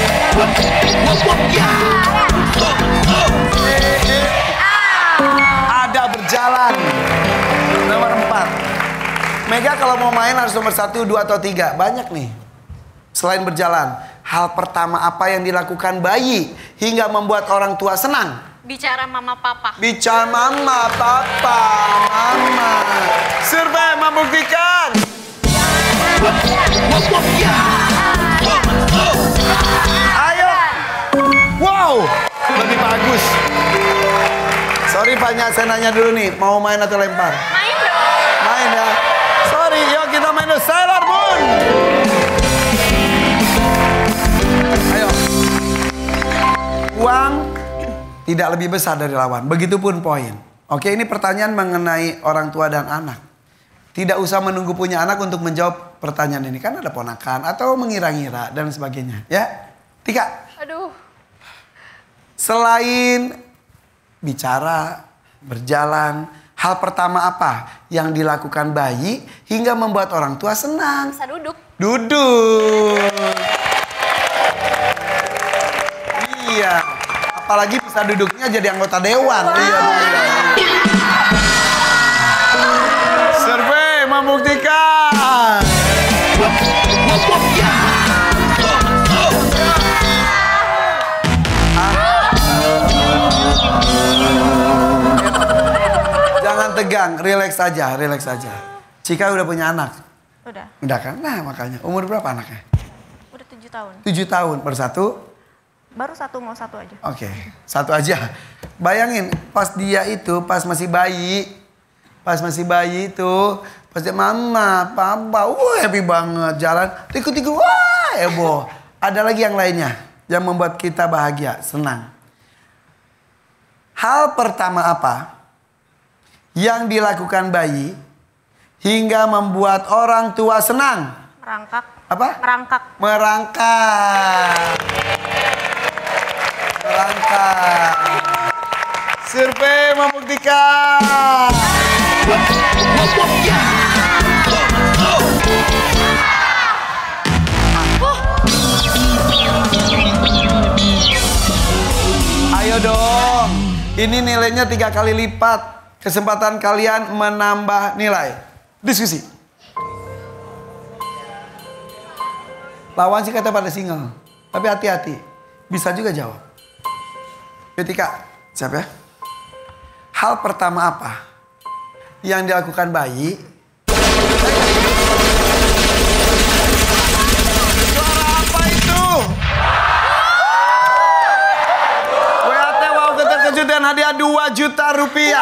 Ada berjalan. Nomor empat. Mega kalau mau main harus nomor satu, dua, atau tiga. Banyak nih. Selain berjalan, hal pertama apa yang dilakukan bayi hingga membuat orang tua senang? Bicara mama papa. Bicara mama, papa, mama. Survei membuktikan. Ayo. Wow, lebih bagus. Sorry Fanya, saya nanya dulu nih, mau main atau lempar? Main dong. Main ya. Sorry, yuk kita main dulu. Sailor Moon. Ayo. Uang tidak lebih besar dari lawan. Begitupun poin. Oke, ini pertanyaan mengenai orang tua dan anak. Tidak usah menunggu punya anak untuk menjawab pertanyaan ini. Kan ada ponakan atau mengira-ngira dan sebagainya. Ya, Tika. Aduh. Selain bicara, berjalan, hal pertama apa yang dilakukan bayi hingga membuat orang tua senang? Bisa duduk. Duduk. Iya. Apalagi bisa duduknya jadi anggota dewan. Wow. Iya, iya. Survei membuktikan. Jangan tegang, relax saja, relax saja. Cika udah punya anak? Udah. Udah kan? Nah makanya. Umur berapa anaknya? Udah tujuh tahun. Tujuh tahun. Bersatu? Baru satu, mau satu aja. Oke, satu aja. Bayangin, pas dia itu, pas masih bayi. Pas masih bayi itu, pas dia mama, papa, wah happy banget. Jalan, tiku-tiku, wah heboh. Ada lagi yang lainnya, yang membuat kita bahagia, senang. Hal pertama apa yang dilakukan bayi hingga membuat orang tua senang? Merangkak. Apa? Merangkak. Merangkak. Merangkak. Survei membuktikan. Ayo dong. Ini nilainya tiga kali lipat. Kesempatan kalian menambah nilai. Diskusi. Lawan sih kata pada single. Tapi hati-hati. Bisa juga jawab. Ketika, siap ya? Hal pertama apa yang dilakukan bayi? Suara apa itu? W A T wow keterkejut dan hadiah dua juta rupiah.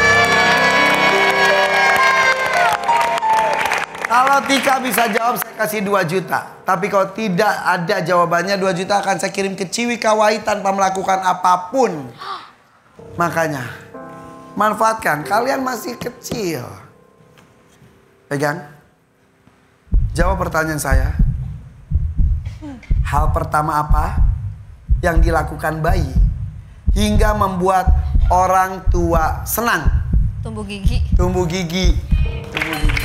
Kalau Tika bisa jawab saya kasih dua juta. Tapi kalau tidak ada jawabannya dua juta akan saya kirim ke Ciwi Kawai tanpa melakukan apapun. Makanya manfaatkan, kalian masih kecil. Pegang. Jawab pertanyaan saya. Hal pertama apa yang dilakukan bayi hingga membuat orang tua senang? Tumbuh gigi. Tumbuh gigi. Tumbuh gigi.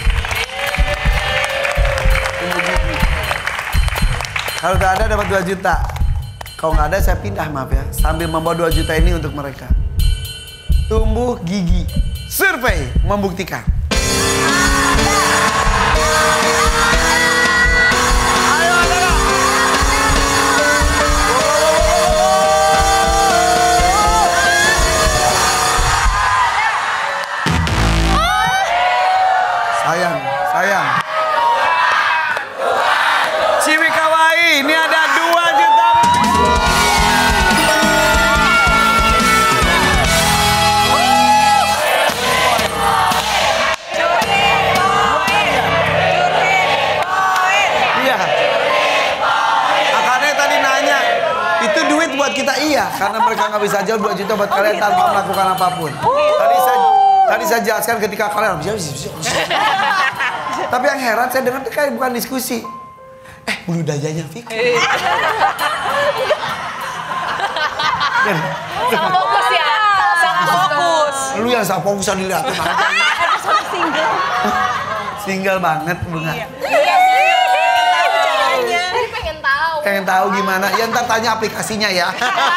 Tumbuh gigi. Kalau nggak ada dapat dua juta. Kalau nggak ada saya pindah, maaf ya. Sambil membawa dua juta ini untuk mereka. Tumbuh gigi. Survei membuktikan. Sayang. Ciwikawai, ini ada dua juta. Iya. Akarnya tadi nanya, itu duit buat kita iya, karena mereka nggak bisa jawab dua juta buat kalian tanpa melakukan apapun. Tadi saya tadi saya jelaskan ketika kalian bisa bisa. Tapi yang heran saya dengar itu kayak bukan diskusi. Eh, bulu dayanya Vika. Sangat fokus ya. Sangat fokus. Lu yang sangat fokus dilihat. Single. Single banget bunga. Iya sih. Jadi pengen tahu. Pengen tahu gimana? Ya ntar tanya aplikasinya ya.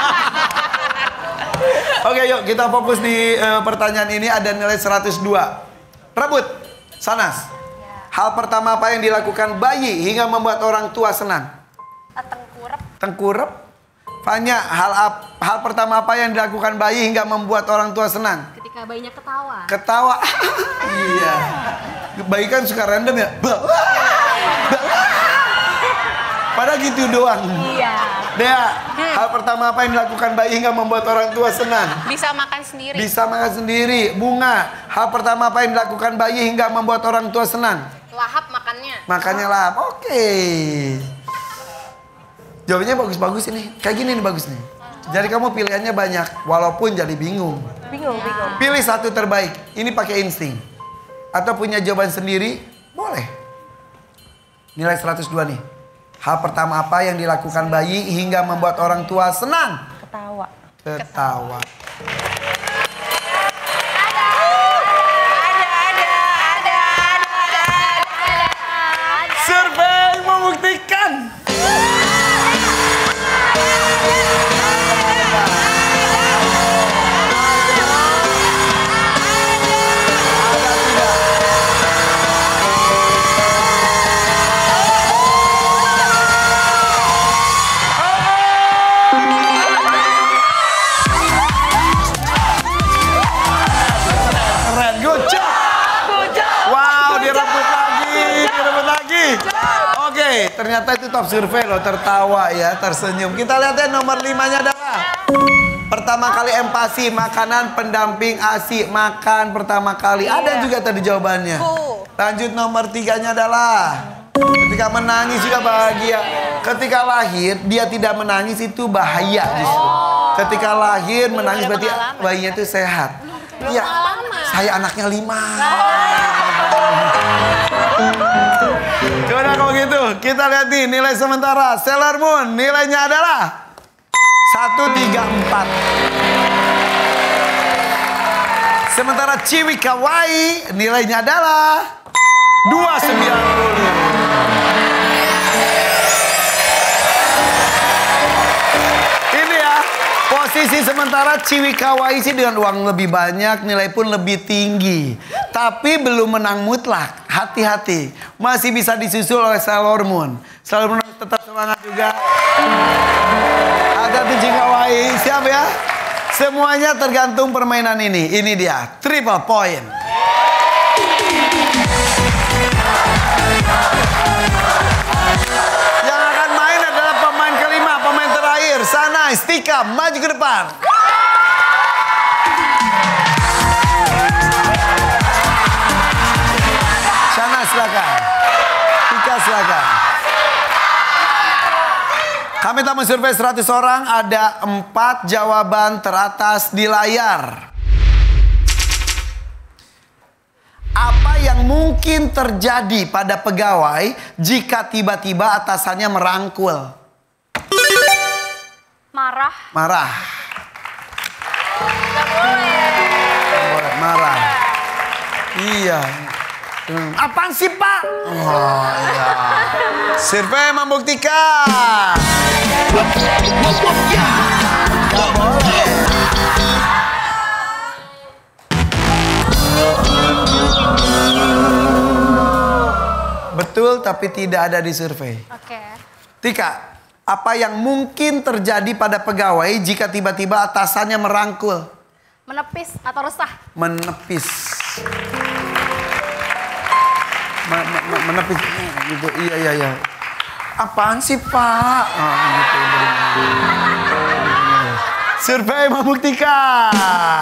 Oke yuk kita fokus di uh, pertanyaan ini. Ada nilai seratus dua. Rebut. Sanas. Hal pertama apa yang dilakukan bayi hingga membuat orang tua senang? Tengkurap. Tengkurap. Fanya, hal ap- hal pertama apa yang dilakukan bayi hingga membuat orang tua senang? Ketika bayinya ketawa. Ketawa. Iya. Bayi kan suka random ya. Padahal gitu doang. Iya. Dea, hal pertama apa yang dilakukan bayi hingga membuat orang tua senang? Bisa makan sendiri. Bisa makan sendiri. Bunga, hal pertama apa yang dilakukan bayi hingga membuat orang tua senang? Lahap makannya. Makannya lahap. Oke. Jawabannya bagus-bagus ini. Kayak gini nih bagus nih. Jadi kamu pilihannya banyak, walaupun jadi bingung. Bingung, bingung. Pilih satu terbaik. Ini pakai insting. Atau punya jawaban sendiri, boleh. Nilai seratus dua nih. Hal pertama apa yang dilakukan bayi hingga membuat orang tua senang? Ketawa. Ketawa. Survei membuktikan. Ternyata itu top survei loh, tertawa ya, tersenyum. Kita lihat ya nomor limanya adalah pertama kali empati, makanan pendamping ASI, makan pertama kali. Iya. Ada juga tadi jawabannya. Uh. Lanjut nomor tiganya adalah ketika menangis juga bahagia. Ketika lahir dia tidak menangis itu bahaya justru. Ketika lahir menangis berarti bayinya itu sehat. Iya, saya anaknya lima. Coba kalau gitu, kita lihat nih nilai sementara Sailor Moon. Nilainya adalah seratus tiga puluh empat. Sementara Ciwikawai nilainya adalah dua ratus sembilan puluh. Ini ya, posisi sementara Ciwikawai sih dengan uang lebih banyak, nilai pun lebih tinggi. Tapi belum menang mutlak. Hati-hati, masih bisa disusul oleh Sailor Moon. Sailor Moon tetap semangat juga. Hati-hati Ciwikawai, siap ya? Semuanya tergantung permainan ini. Ini dia, triple point. Yang akan main adalah pemain kelima, pemain terakhir. Sana, Tika, maju ke depan. Sana silakan. Tika silakan. Kami telah mensurvei seratus orang, ada empat jawaban teratas di layar. Apa yang mungkin terjadi pada pegawai jika tiba-tiba atasannya merangkul? Marah. Marah. Gak boleh. Marah. Iya. Hmm. Apaan sih Pak? Oh iya. Survei membuktikan. Gak boleh. Betul tapi tidak ada di survei. Oke. Tika, apa yang mungkin terjadi pada pegawai jika tiba-tiba atasannya merangkul? Menepis atau resah. Menepis. menepis gitu. Iya iya iya. Apaan sih Pak? Oh, gitu. Survei membuktikan.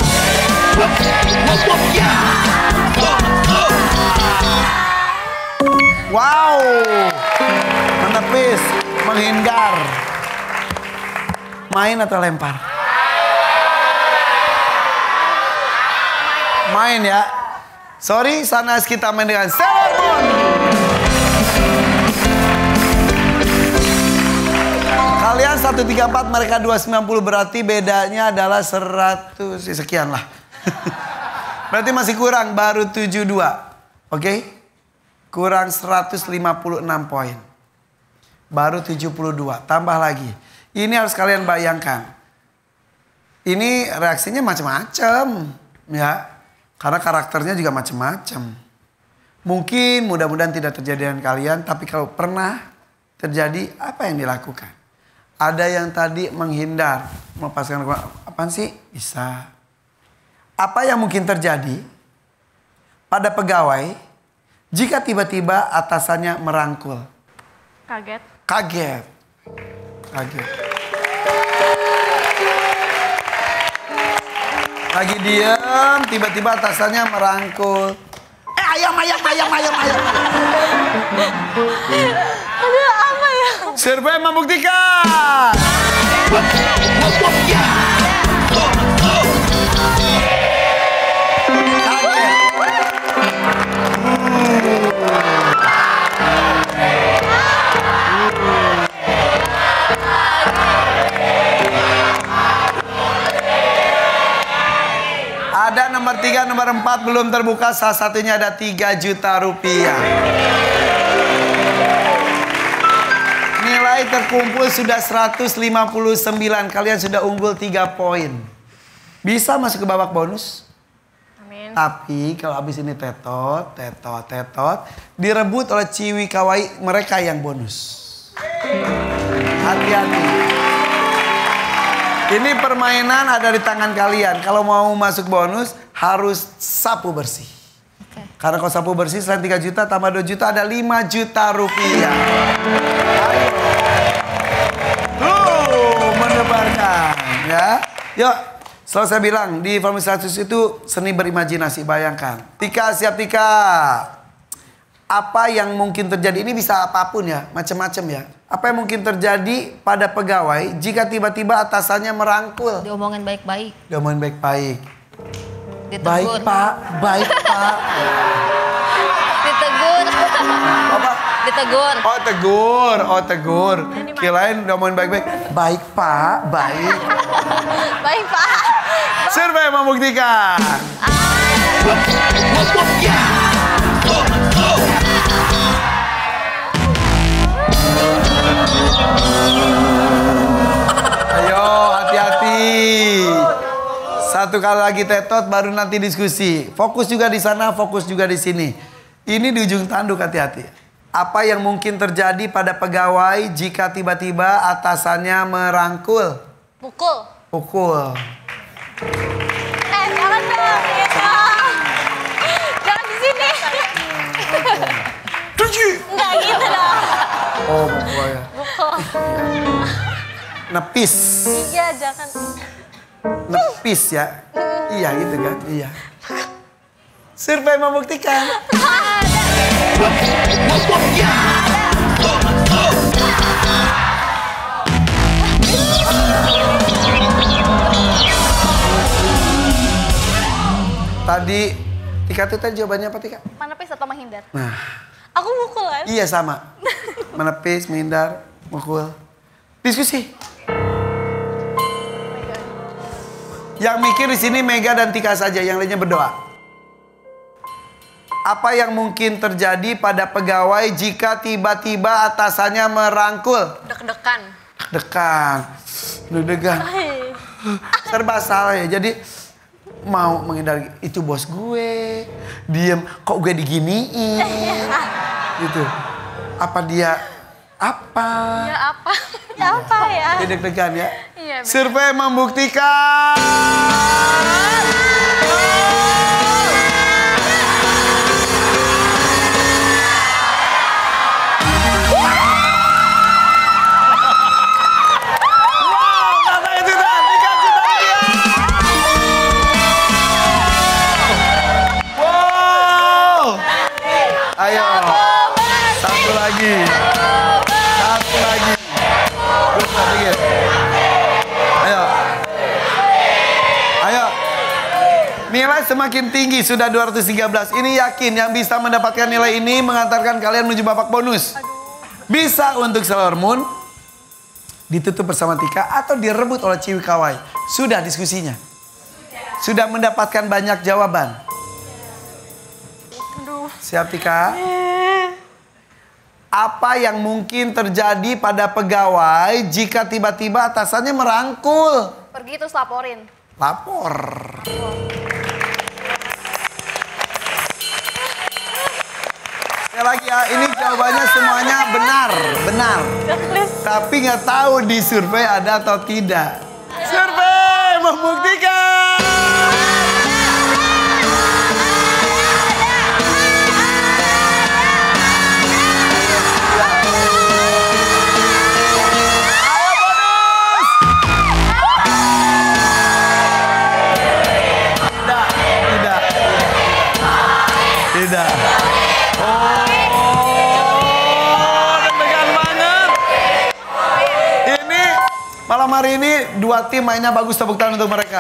Wow, menepis, menghindar, main atau lempar? Main ya. Sorry, sana kita main dengan Sailor Moon. Kalian seratus tiga puluh empat, mereka dua ratus sembilan puluh, berarti bedanya adalah seratus sekian lah. Berarti masih kurang, baru tujuh puluh dua. Oke? Okay? Kurang seratus lima puluh enam poin. Baru tujuh puluh dua, tambah lagi. Ini harus kalian bayangkan. Ini reaksinya macam-macam, ya. Karena karakternya juga macam-macam. Mungkin mudah-mudahan tidak terjadi dengan kalian, tapi kalau pernah terjadi, apa yang dilakukan? Ada yang tadi menghindar, melepaskan apaan sih? Bisa. Apa yang mungkin terjadi pada pegawai jika tiba-tiba atasannya merangkul? Kaget. Kaget. Kaget. Lagi diem, tiba-tiba atasannya merangkul. Eh ayam, ayam, ayam, ayam, ayam. Aduh, apa ya? Survei membuktikan. Ada nomor tiga, nomor empat belum terbuka. Salah satunya ada tiga juta rupiah. Nilai terkumpul sudah seratus lima puluh sembilan. Kalian sudah unggul tiga poin. Bisa masuk ke babak bonus. Amin. Tapi kalau abis ini tetot, tetot, tetot, direbut oleh Ciwi Kawaii, mereka yang bonus. Hati-hati. Ini permainan ada di tangan kalian. Kalau mau masuk bonus harus sapu bersih. Oke. Karena kalau sapu bersih selain tiga juta tambah dua juta ada lima juta rupiah. Ayo. Tuh, menebarkan ya. Yuk, selalu saya bilang di Formula seratus itu seni berimajinasi. Bayangkan. Tika, siap Tika. Apa yang mungkin terjadi? Ini bisa apapun ya, macam-macam ya. Apa yang mungkin terjadi pada pegawai jika tiba-tiba atasannya merangkul? Diomongin baik-baik. Diomongin baik-baik. Ditegur. Baik Pak, baik Pak. Ditegur. Apa? Ditegur. Oh tegur, oh tegur. Kirain diomongin baik-baik. Baik Pak, baik. Baik, Pak. Survei membuktikan. Ayo hati-hati. Satu kali lagi tetot baru nanti diskusi. Fokus juga di sana, fokus juga di sini. Ini di ujung tanduk, hati-hati. Apa yang mungkin terjadi pada pegawai jika tiba-tiba atasannya merangkul? Pukul. Pukul. Eh, jangan dong. Ya. Jangan di sini. Cuci. Enggak gitu dong. Oh, pukul ya. Pukul. Nepis. Iya, jangan. Nepis ya. Iya gitu kan, iya. Survei membuktikan. Tadi Tika tuh tadi jawabannya apa Tika? Menepis atau menghindar? Nah, Aku mukul kan? iya sama. Menepis, menghindar, mukul. Diskusi. Yang mikir di sini Mega dan Tika saja, yang lainnya berdoa. Apa yang mungkin terjadi pada pegawai jika tiba-tiba atasannya merangkul? Deg-degan. Dekan, deg-degan, serba salah ya. Jadi mau menghindar, itu bos gue, diem, kok gue diginiin, gitu. Apa dia apa? Ya apa? Ya apa ya? Dia deg-degan ya. Iya, bener. Survei membuktikan. lagi. Satu lagi. Terus sedikit. Ayo. Ayo. Nilai semakin tinggi, sudah dua ratus tiga belas. Ini yakin yang bisa mendapatkan nilai ini mengantarkan kalian menuju babak bonus. Bisa untuk Sailor Moon ditutup bersama Tika atau direbut oleh Ciwi Kawaii. Sudah diskusinya. Sudah mendapatkan banyak jawaban. Siap Tika? Apa yang mungkin terjadi pada pegawai jika tiba-tiba atasannya merangkul? Pergi terus laporin. Lapor. Sekali lagi ya, ini jawabannya semuanya benar, benar. Tapi nggak tahu di survei ada atau tidak. Survei membuktikan. Ayo bonus. Tidak, tidak, tidak. Oh, deg-degan banget. Ini malam hari ini dua tim mainnya bagus, tepuk tangan untuk mereka.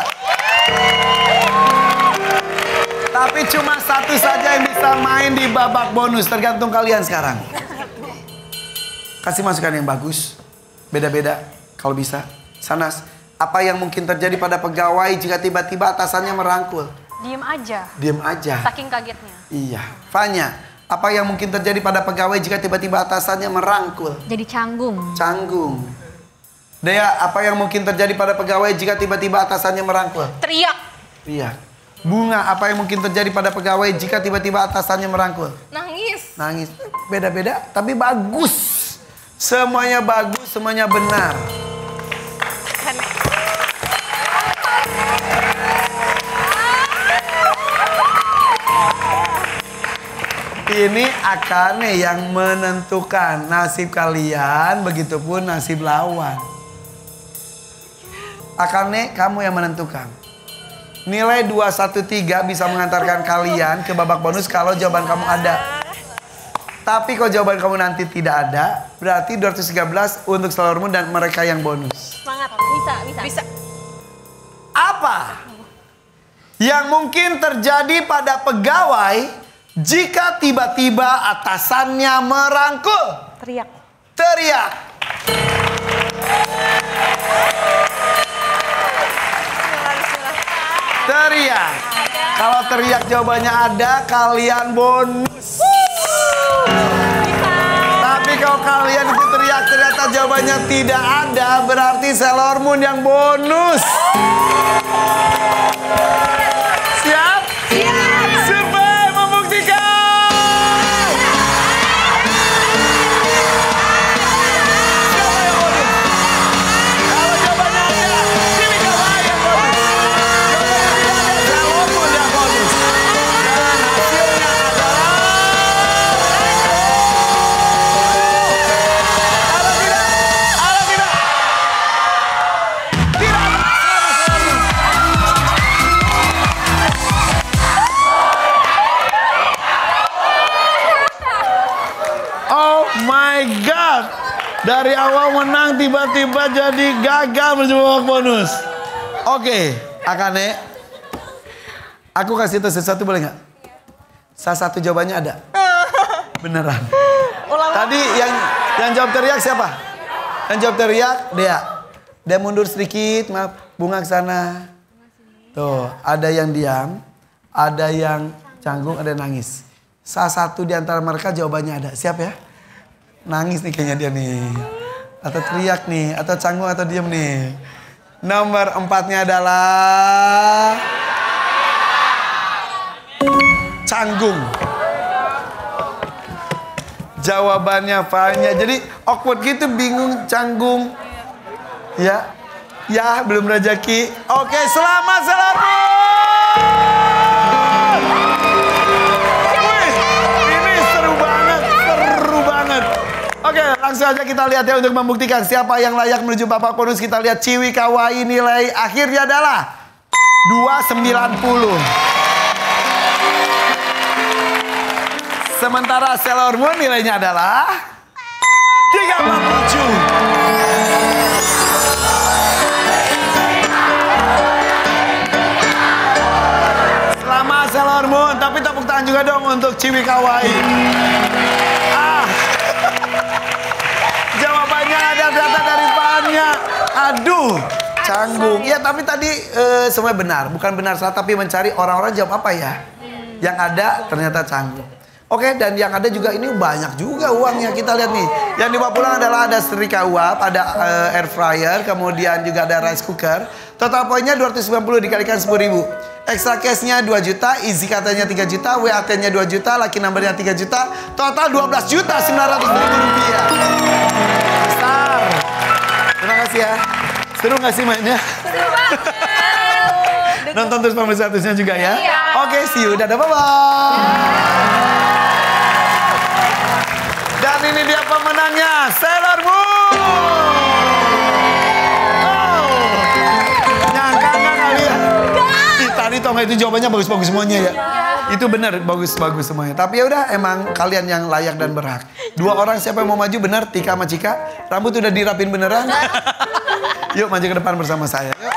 Tapi cuma satu saja yang bisa main di babak bonus, tergantung kalian sekarang. Kasih masukan yang bagus, beda-beda kalau bisa. Sanas, apa yang mungkin terjadi pada pegawai jika tiba-tiba atasannya merangkul? Diem aja. Diem aja. Saking kagetnya. Iya. Fanya, apa yang mungkin terjadi pada pegawai jika tiba-tiba atasannya merangkul? Jadi canggung. Canggung. Dea, apa yang mungkin terjadi pada pegawai jika tiba-tiba atasannya merangkul? Teriak. Iya. Bunga, apa yang mungkin terjadi pada pegawai jika tiba-tiba atasannya merangkul? Nangis. Nangis. Beda-beda, tapi bagus. Semuanya bagus, semuanya benar. Ini Akane yang menentukan nasib kalian, begitupun nasib lawan. Akane, kamu yang menentukan. Nilai dua satu tiga bisa mengantarkan kalian ke babak bonus kalau jawaban kamu ada. Tapi kalau jawaban kamu nanti tidak ada, berarti dua ratus tiga belas untuk Sailor Moon dan mereka yang bonus. Semangat, bisa, bisa. Bisa. Apa yang mungkin terjadi pada pegawai jika tiba-tiba atasannya merangkul? Teriak. Teriak. Teriak. Kalau teriak jawabannya ada, kalian bonus. Tapi kalau kalian itu teriak ternyata jawabannya tidak ada, berarti Sailor Moon yang bonus. Siap? Siap. Survei membuktikan. Siapa yang bonus? Kalau jawabannya ada, Ciwi Kawaii yang bonus. Jawabannya tidak ada, Sailor Moon yang bonus. Dan hasilnya adalah... Ada tidak? Ada tidak? Tidak ada. Selamat Sailor Moon. Oh my God. Dari awal menang tiba-tiba jadi gagal menuju babak bonus. Oke, Akane. Aku kasih tahu sesuatu boleh nggak? Salah satu jawabannya ada. Beneran. Tadi yang yang jawab teriak siapa? Yang jawab teriak Dea. Dea mundur sedikit, maaf. Bunga ke sana. Tuh, ada yang diam, ada yang canggung, ada yang nangis. Salah satu di antara mereka jawabannya ada. Siap ya? Nangis nih kayaknya dia nih. Atau teriak nih, atau canggung atau diam nih. Nomor empatnya adalah... canggung. Jawabannya Fanya. Jadi awkward gitu, bingung, canggung. Ya, ya belum rezeki. Oke, selamat Sailor Moon. Wih, ini seru banget, seru banget. Oke, langsung aja kita lihat ya untuk membuktikan siapa yang layak menuju babak bonus. Kita lihat Ciwi Kawaii, nilai akhirnya adalah dua sembilan puluh. Sementara Sailor Moon nilainya adalah dapat tujuh. Selamat Sailor Moon, tapi tepuk tangan juga dong untuk Ciwi Kawaii. Ah. Jawabannya ada data dari Fanya. Aduh, canggung. Ya tapi tadi uh, semua benar, bukan benar salah, tapi mencari orang-orang jawab apa ya? Yang ada ternyata canggung. Oke, dan yang ada juga ini banyak juga uangnya. Kita lihat nih. Yang dibawa pulang adalah ada setrika uap, ada uh, air fryer, kemudian juga ada rice cooker. Total poinnya dua ratus sembilan puluh dikalikan sepuluh ribu. Extra cash-nya dua juta, easy katanya tiga juta, W A T-nya dua juta, lucky number-nya tiga juta. Total dua belas juta sembilan ratus ribu rupiah. Besar. Terima kasih ya. Seru gak sih mainnya? Seru banget. Nonton terus pemirsa satunya juga ya. Iya. Oke, see you. Dadah, bye-bye. Dan ini dia pemenangnya, Sailor Moon. Oh. Nyangka nggak kalian? Ih, tadi tau nggak itu jawabannya bagus-bagus semuanya ya? Itu benar, bagus-bagus semuanya. Tapi ya udah, emang kalian yang layak dan berhak. Dua orang siapa yang mau maju benar? Tika sama Cika. Rambut udah dirapin beneran. Yuk maju ke depan bersama saya. Yuk.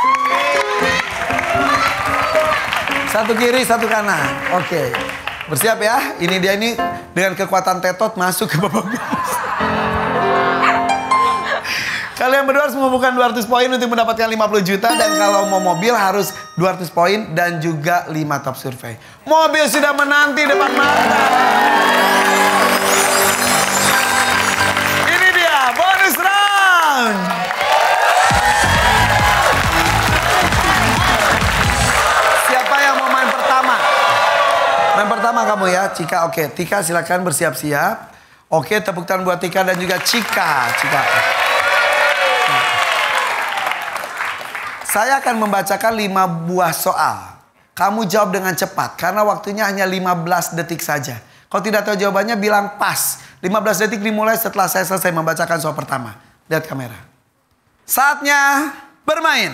Satu kiri, satu kanan. Oke. Bersiap ya. Ini dia ini dengan kekuatan tetot masuk ke babak belur. Kalian berdua harus mengumpulkan dua ratus poin untuk mendapatkan lima puluh juta. Dan kalau mau mobil harus dua ratus poin dan juga lima top survei. Mobil sudah menanti depan mata. Ini dia bonus round. Siapa yang mau main pertama? Main pertama kamu ya, Cika. Oke, Tika silakan bersiap-siap. Oke, tepuk tangan buat Tika dan juga Cika. Cika. Saya akan membacakan lima buah soal. Kamu jawab dengan cepat karena waktunya hanya lima belas detik saja. Kalau tidak tahu jawabannya bilang pas. lima belas detik dimulai setelah saya selesai membacakan soal pertama. Lihat kamera. Saatnya bermain.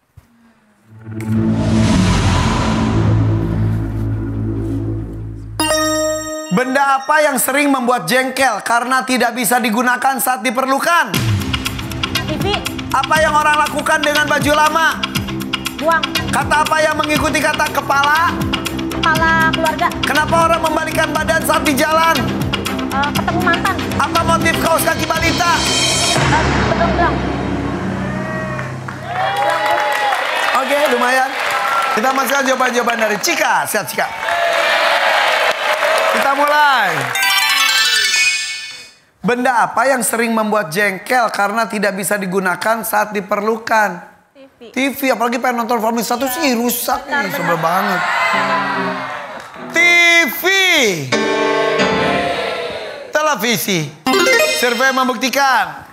Benda apa yang sering membuat jengkel karena tidak bisa digunakan saat diperlukan? T V. Apa yang orang lakukan dengan baju lama? Buang. Kata apa yang mengikuti kata kepala? Kepala keluarga. Kenapa orang membalikan badan saat di jalan? Uh, ketemu mantan. Apa motif kaos kaki balita? Uh, Bedong-bedong. Oke, lumayan. Kita masukkan jawaban-jawaban dari Cika. Siap, Cika. Kita mulai. Benda apa yang sering membuat jengkel karena tidak bisa digunakan saat diperlukan? T V. T V, apalagi pengen nonton Formula satu sih rusak nih, sebel banget. T V. Televisi. Survei membuktikan.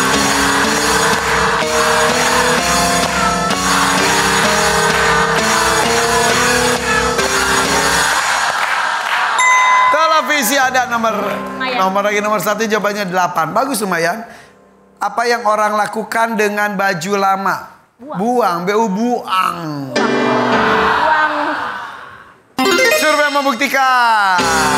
Televisi ada nomor Lumayan. nomor lagi nomor satu jawabannya delapan. Bagus lumayan. Apa yang orang lakukan dengan baju lama? Buang, B U buang. Buang. Survei membuktikan.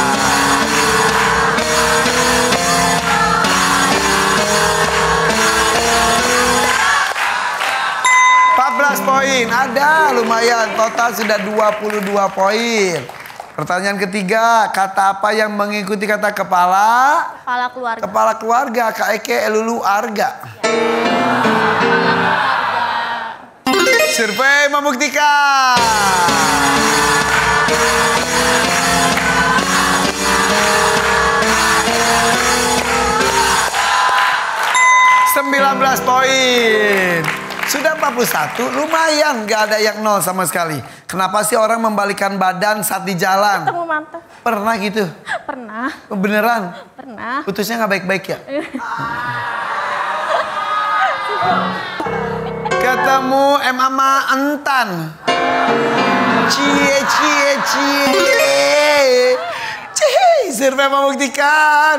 empat belas poin. Ada lumayan. Total sudah dua puluh dua poin. Pertanyaan ketiga, kata apa yang mengikuti kata kepala? Kepala keluarga. Kepala keluarga, Kak Eke Elulu Arga. Survei membuktikan. sembilan belas poin. Sudah empat puluh satu, lumayan gak ada yang nol sama sekali. Kenapa sih orang membalikan badan saat di jalan? Ketemu mantan. Pernah gitu? Pernah. Beneran? Pernah. Putusnya gak baik-baik ya? Ketemu M ama entan. Cie, cie, cie. Cie, survei membuktikan.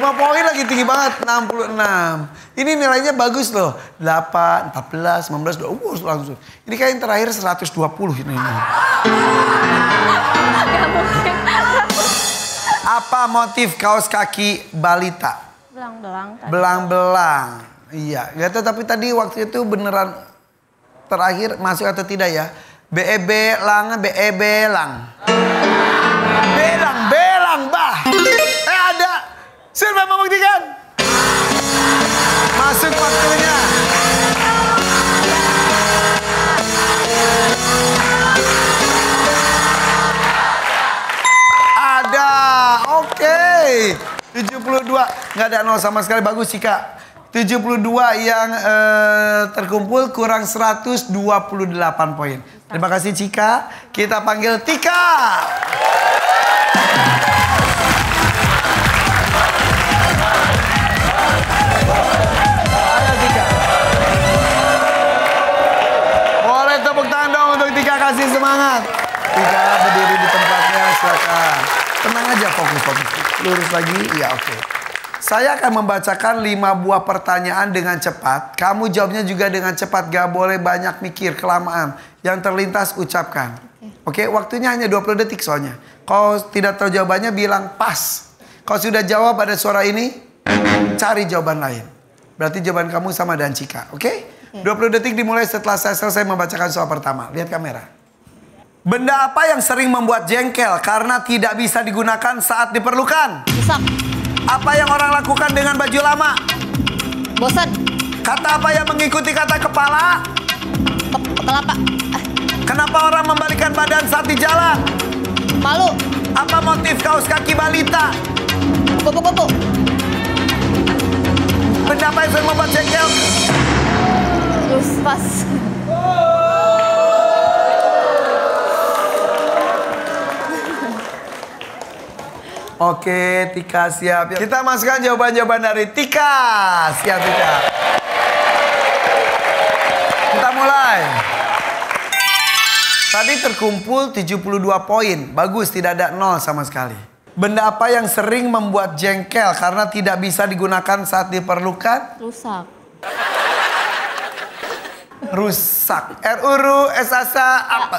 lima poin lagi tinggi banget, enam puluh enam. Ini nilainya bagus loh. delapan, empat belas, sembilan belas, dua puluh. Uh, langsung. Ini kayak yang terakhir seratus dua puluh ini. Apa motif kaos kaki balita? Belang-belang. Belang-belang. Iya, gak tahu tapi tadi waktu itu beneran terakhir masuk atau tidak ya? B E B lang, B E B lang. Belang, belang, bah. Eh ada. Survei membuktikan. Masuk waktunya. Ada. Oke. Okay. tujuh puluh dua. Nggak ada nol sama sekali. Bagus sih Kak. tujuh puluh dua yang eh, terkumpul kurang seratus dua puluh delapan poin. Terima kasih Cika. Kita panggil Tika. Ayo Tika. Boleh tepuk tangan dong untuk Tika, kasih semangat. Tika berdiri di tempatnya, silakan. Tenang aja, fokus fokus. Lurus lagi, ya oke. Okay. Saya akan membacakan lima buah pertanyaan dengan cepat. Kamu jawabnya juga dengan cepat. Gak boleh banyak mikir, kelamaan. Yang terlintas ucapkan. Oke, okay? Okay? Waktunya hanya dua puluh detik soalnya. Kalau tidak tahu jawabannya bilang pas. Kalau sudah jawab ada suara ini, cari jawaban lain. Berarti jawaban kamu sama dengan Cika. Oke? Okay? Okay. dua puluh detik dimulai setelah saya selesai membacakan soal pertama. Lihat kamera. Benda apa yang sering membuat jengkel karena tidak bisa digunakan saat diperlukan? Rusak. Apa yang orang lakukan dengan baju lama? Bosan. Kata apa yang mengikuti kata kepala? Kelapa. Kenapa orang membalikan badan saat di jalan? Malu. Apa motif kaos kaki balita? Kupu-kupu. Benda apa yang sering membuat jengkel? Terus pas. Oke, Tika siap. Kita masukkan jawaban-jawaban dari Tika. Siap, Tika. Kita mulai. Tadi terkumpul tujuh puluh dua poin. Bagus, tidak ada nol sama sekali. Benda apa yang sering membuat jengkel karena tidak bisa digunakan saat diperlukan? Rusak. Rusak. R U R U S A S A apa?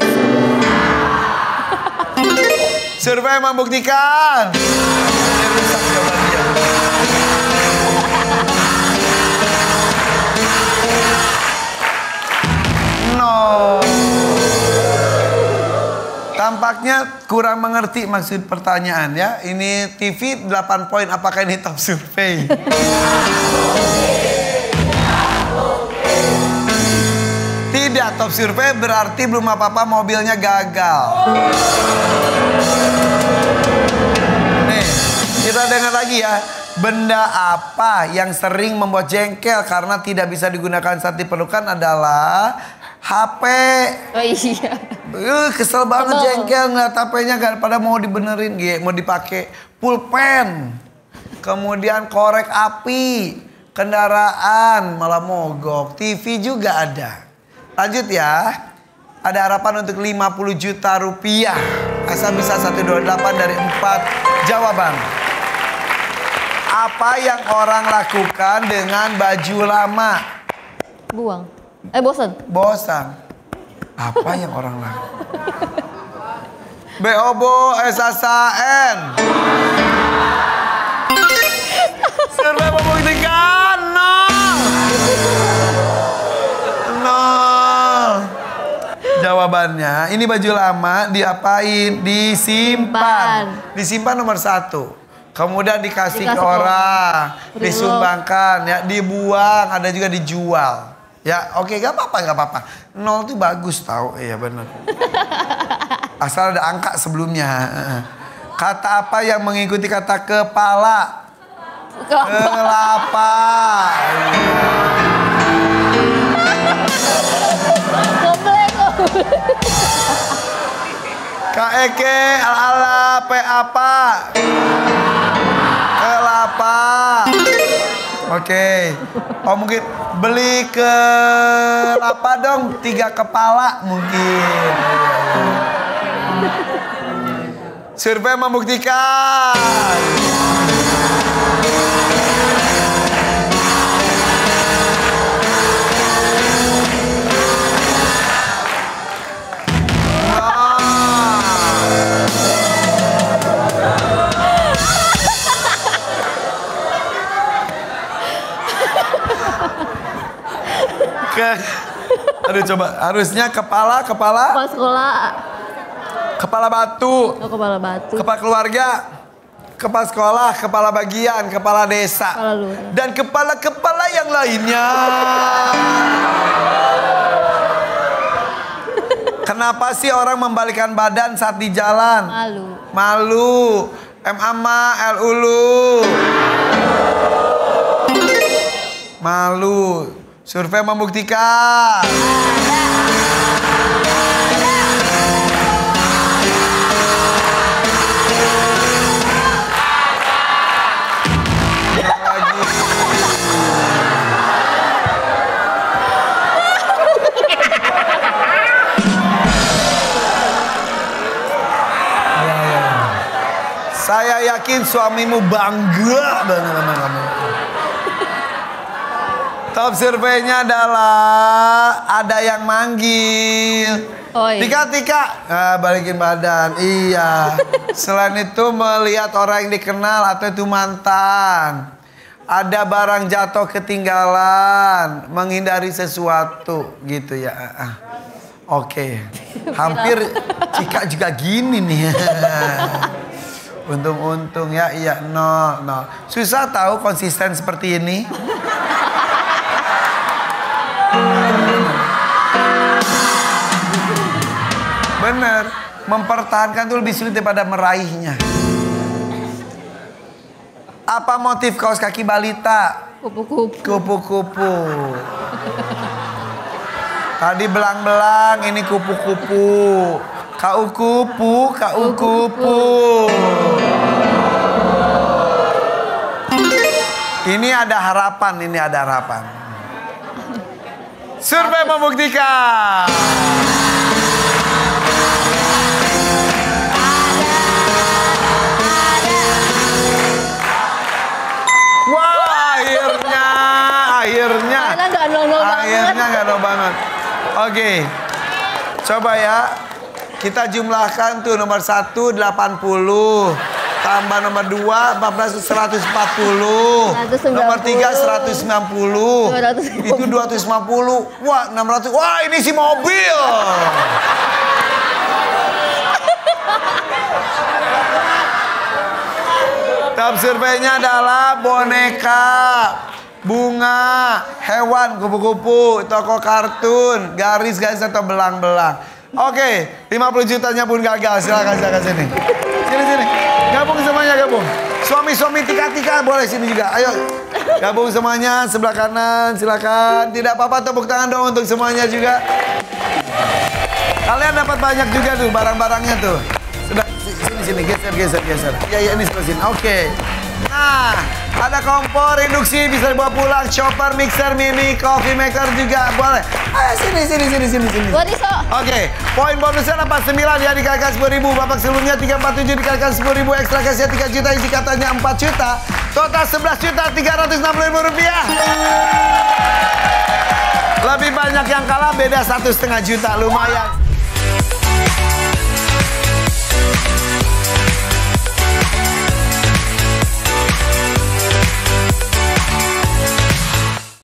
Survei membuktikan. Ini rusak jawabannya. No. Tampaknya kurang mengerti maksud pertanyaan ya. Ini T V delapan poin. Apakah ini top survei? Tidak, top survei berarti belum apa-apa, mobilnya gagal. Nih, kita dengar lagi ya. Benda apa yang sering membuat jengkel karena tidak bisa digunakan saat diperlukan adalah H P. Oh iya. Uh, kesel banget jengkel ngeliat H P-nya gak pada mau dibenerin, mau dipakai. Pulpen. Kemudian korek api, kendaraan malah mogok, T V juga ada. Lanjut ya. Ada harapan untuk lima puluh juta rupiah. Asal bisa seratus dua puluh delapan dari empat jawaban. Apa yang orang lakukan dengan baju lama? Buang. Eh bosan. Bosan. Apa yang orang lakukan? B O B O S A S A N. Survei membuktikan nol. Nol. Jawabannya, ini baju lama diapain? Disimpan. Disimpan nomor satu. Kemudian dikasih, dikasih ke orang, orang. Disumbangkan, ya, dibuang, ada juga dijual. Ya, oke, gak apa-apa, gak apa-apa. Nol itu bagus tau, iya benar. Asal ada angka sebelumnya. Kata apa yang mengikuti kata kepala? Kelapa. K E K L ala P apa? Kelapa. Oke. Oh mungkin beli kelapa dong, tiga kepala mungkin. Survei membuktikan Ke, aduh coba, harusnya kepala, kepala, Kepala sekolah. kepala batu, Oh, kepala batu. kepala keluarga, kepala sekolah, kepala bagian, kepala desa, Kepala lurah. dan kepala-kepala yang lainnya. Kenapa sih orang membalikkan badan saat di jalan? Malu. Malu. M ama, L ulu. Malu. Survei membuktikan. Saya yakin suamimu bangga banget sama kamu. Top surveinya adalah ada yang manggil. Oh, iya. Tika, Tika. Nah, balikin badan. Iya. Selain itu melihat orang yang dikenal atau itu mantan. Ada barang jatuh ketinggalan. Menghindari sesuatu. Gitu ya. Oke. Hampir Cika juga gini nih. Untung-untung ya, iya, no, no. Susah tahu konsisten seperti ini. Bener, mempertahankan itu lebih sulit daripada meraihnya. Apa motif kaos kaki balita? Kupu-kupu. Kupu-kupu. Tadi belang-belang, ini kupu-kupu. Kau kupu, kau kupu. Ini ada harapan, ini ada harapan. Survei membuktikan. Wah, akhirnya, akhirnya, Karena nggak nol-nol banget. akhirnya nggak nol banget. Oke, coba ya. Kita jumlahkan tuh nomor satu delapan puluh tambah nomor dua empat belas seratus empat puluh, seratus sembilan puluh. nomor tiga seratus sembilan puluh, dua ratus lima puluh. itu dua ratus lima puluh, wah enam ratus, wah ini si mobil. Top surveinya adalah boneka, bunga, hewan, kupu-kupu, toko kartun, garis-garis atau belang-belang. Oke, lima puluh jutanya pun gagal. Silakan, silakan sini. Sini, sini. Gabung semuanya, gabung. Suami-suami tika-tika boleh sini juga. Ayo. Gabung semuanya sebelah kanan, silakan. Tidak apa-apa, tepuk tangan dong untuk semuanya juga. Kalian dapat banyak juga tuh barang-barangnya tuh. Sudah, sini, sini, geser, geser, geser. Ya, ya, ini sebelah sini. Oke. Nah, ada kompor, induksi, bisa dibawa pulang, chopper, mixer, mini, coffee maker juga boleh. Ayo sini, sini, sini, sini, sini. Buat Iso. Oke, poin bonusnya delapan puluh sembilan ya dikalikan sepuluh ribu. Babak sebelumnya tiga empat tujuh dikalikan sepuluh ribu. Ekstra cashnya tiga juta, isi katanya empat juta. Total sebelas juta tiga ratus enam puluh ribu rupiah. Lebih banyak yang kalah, beda satu setengah juta, lumayan.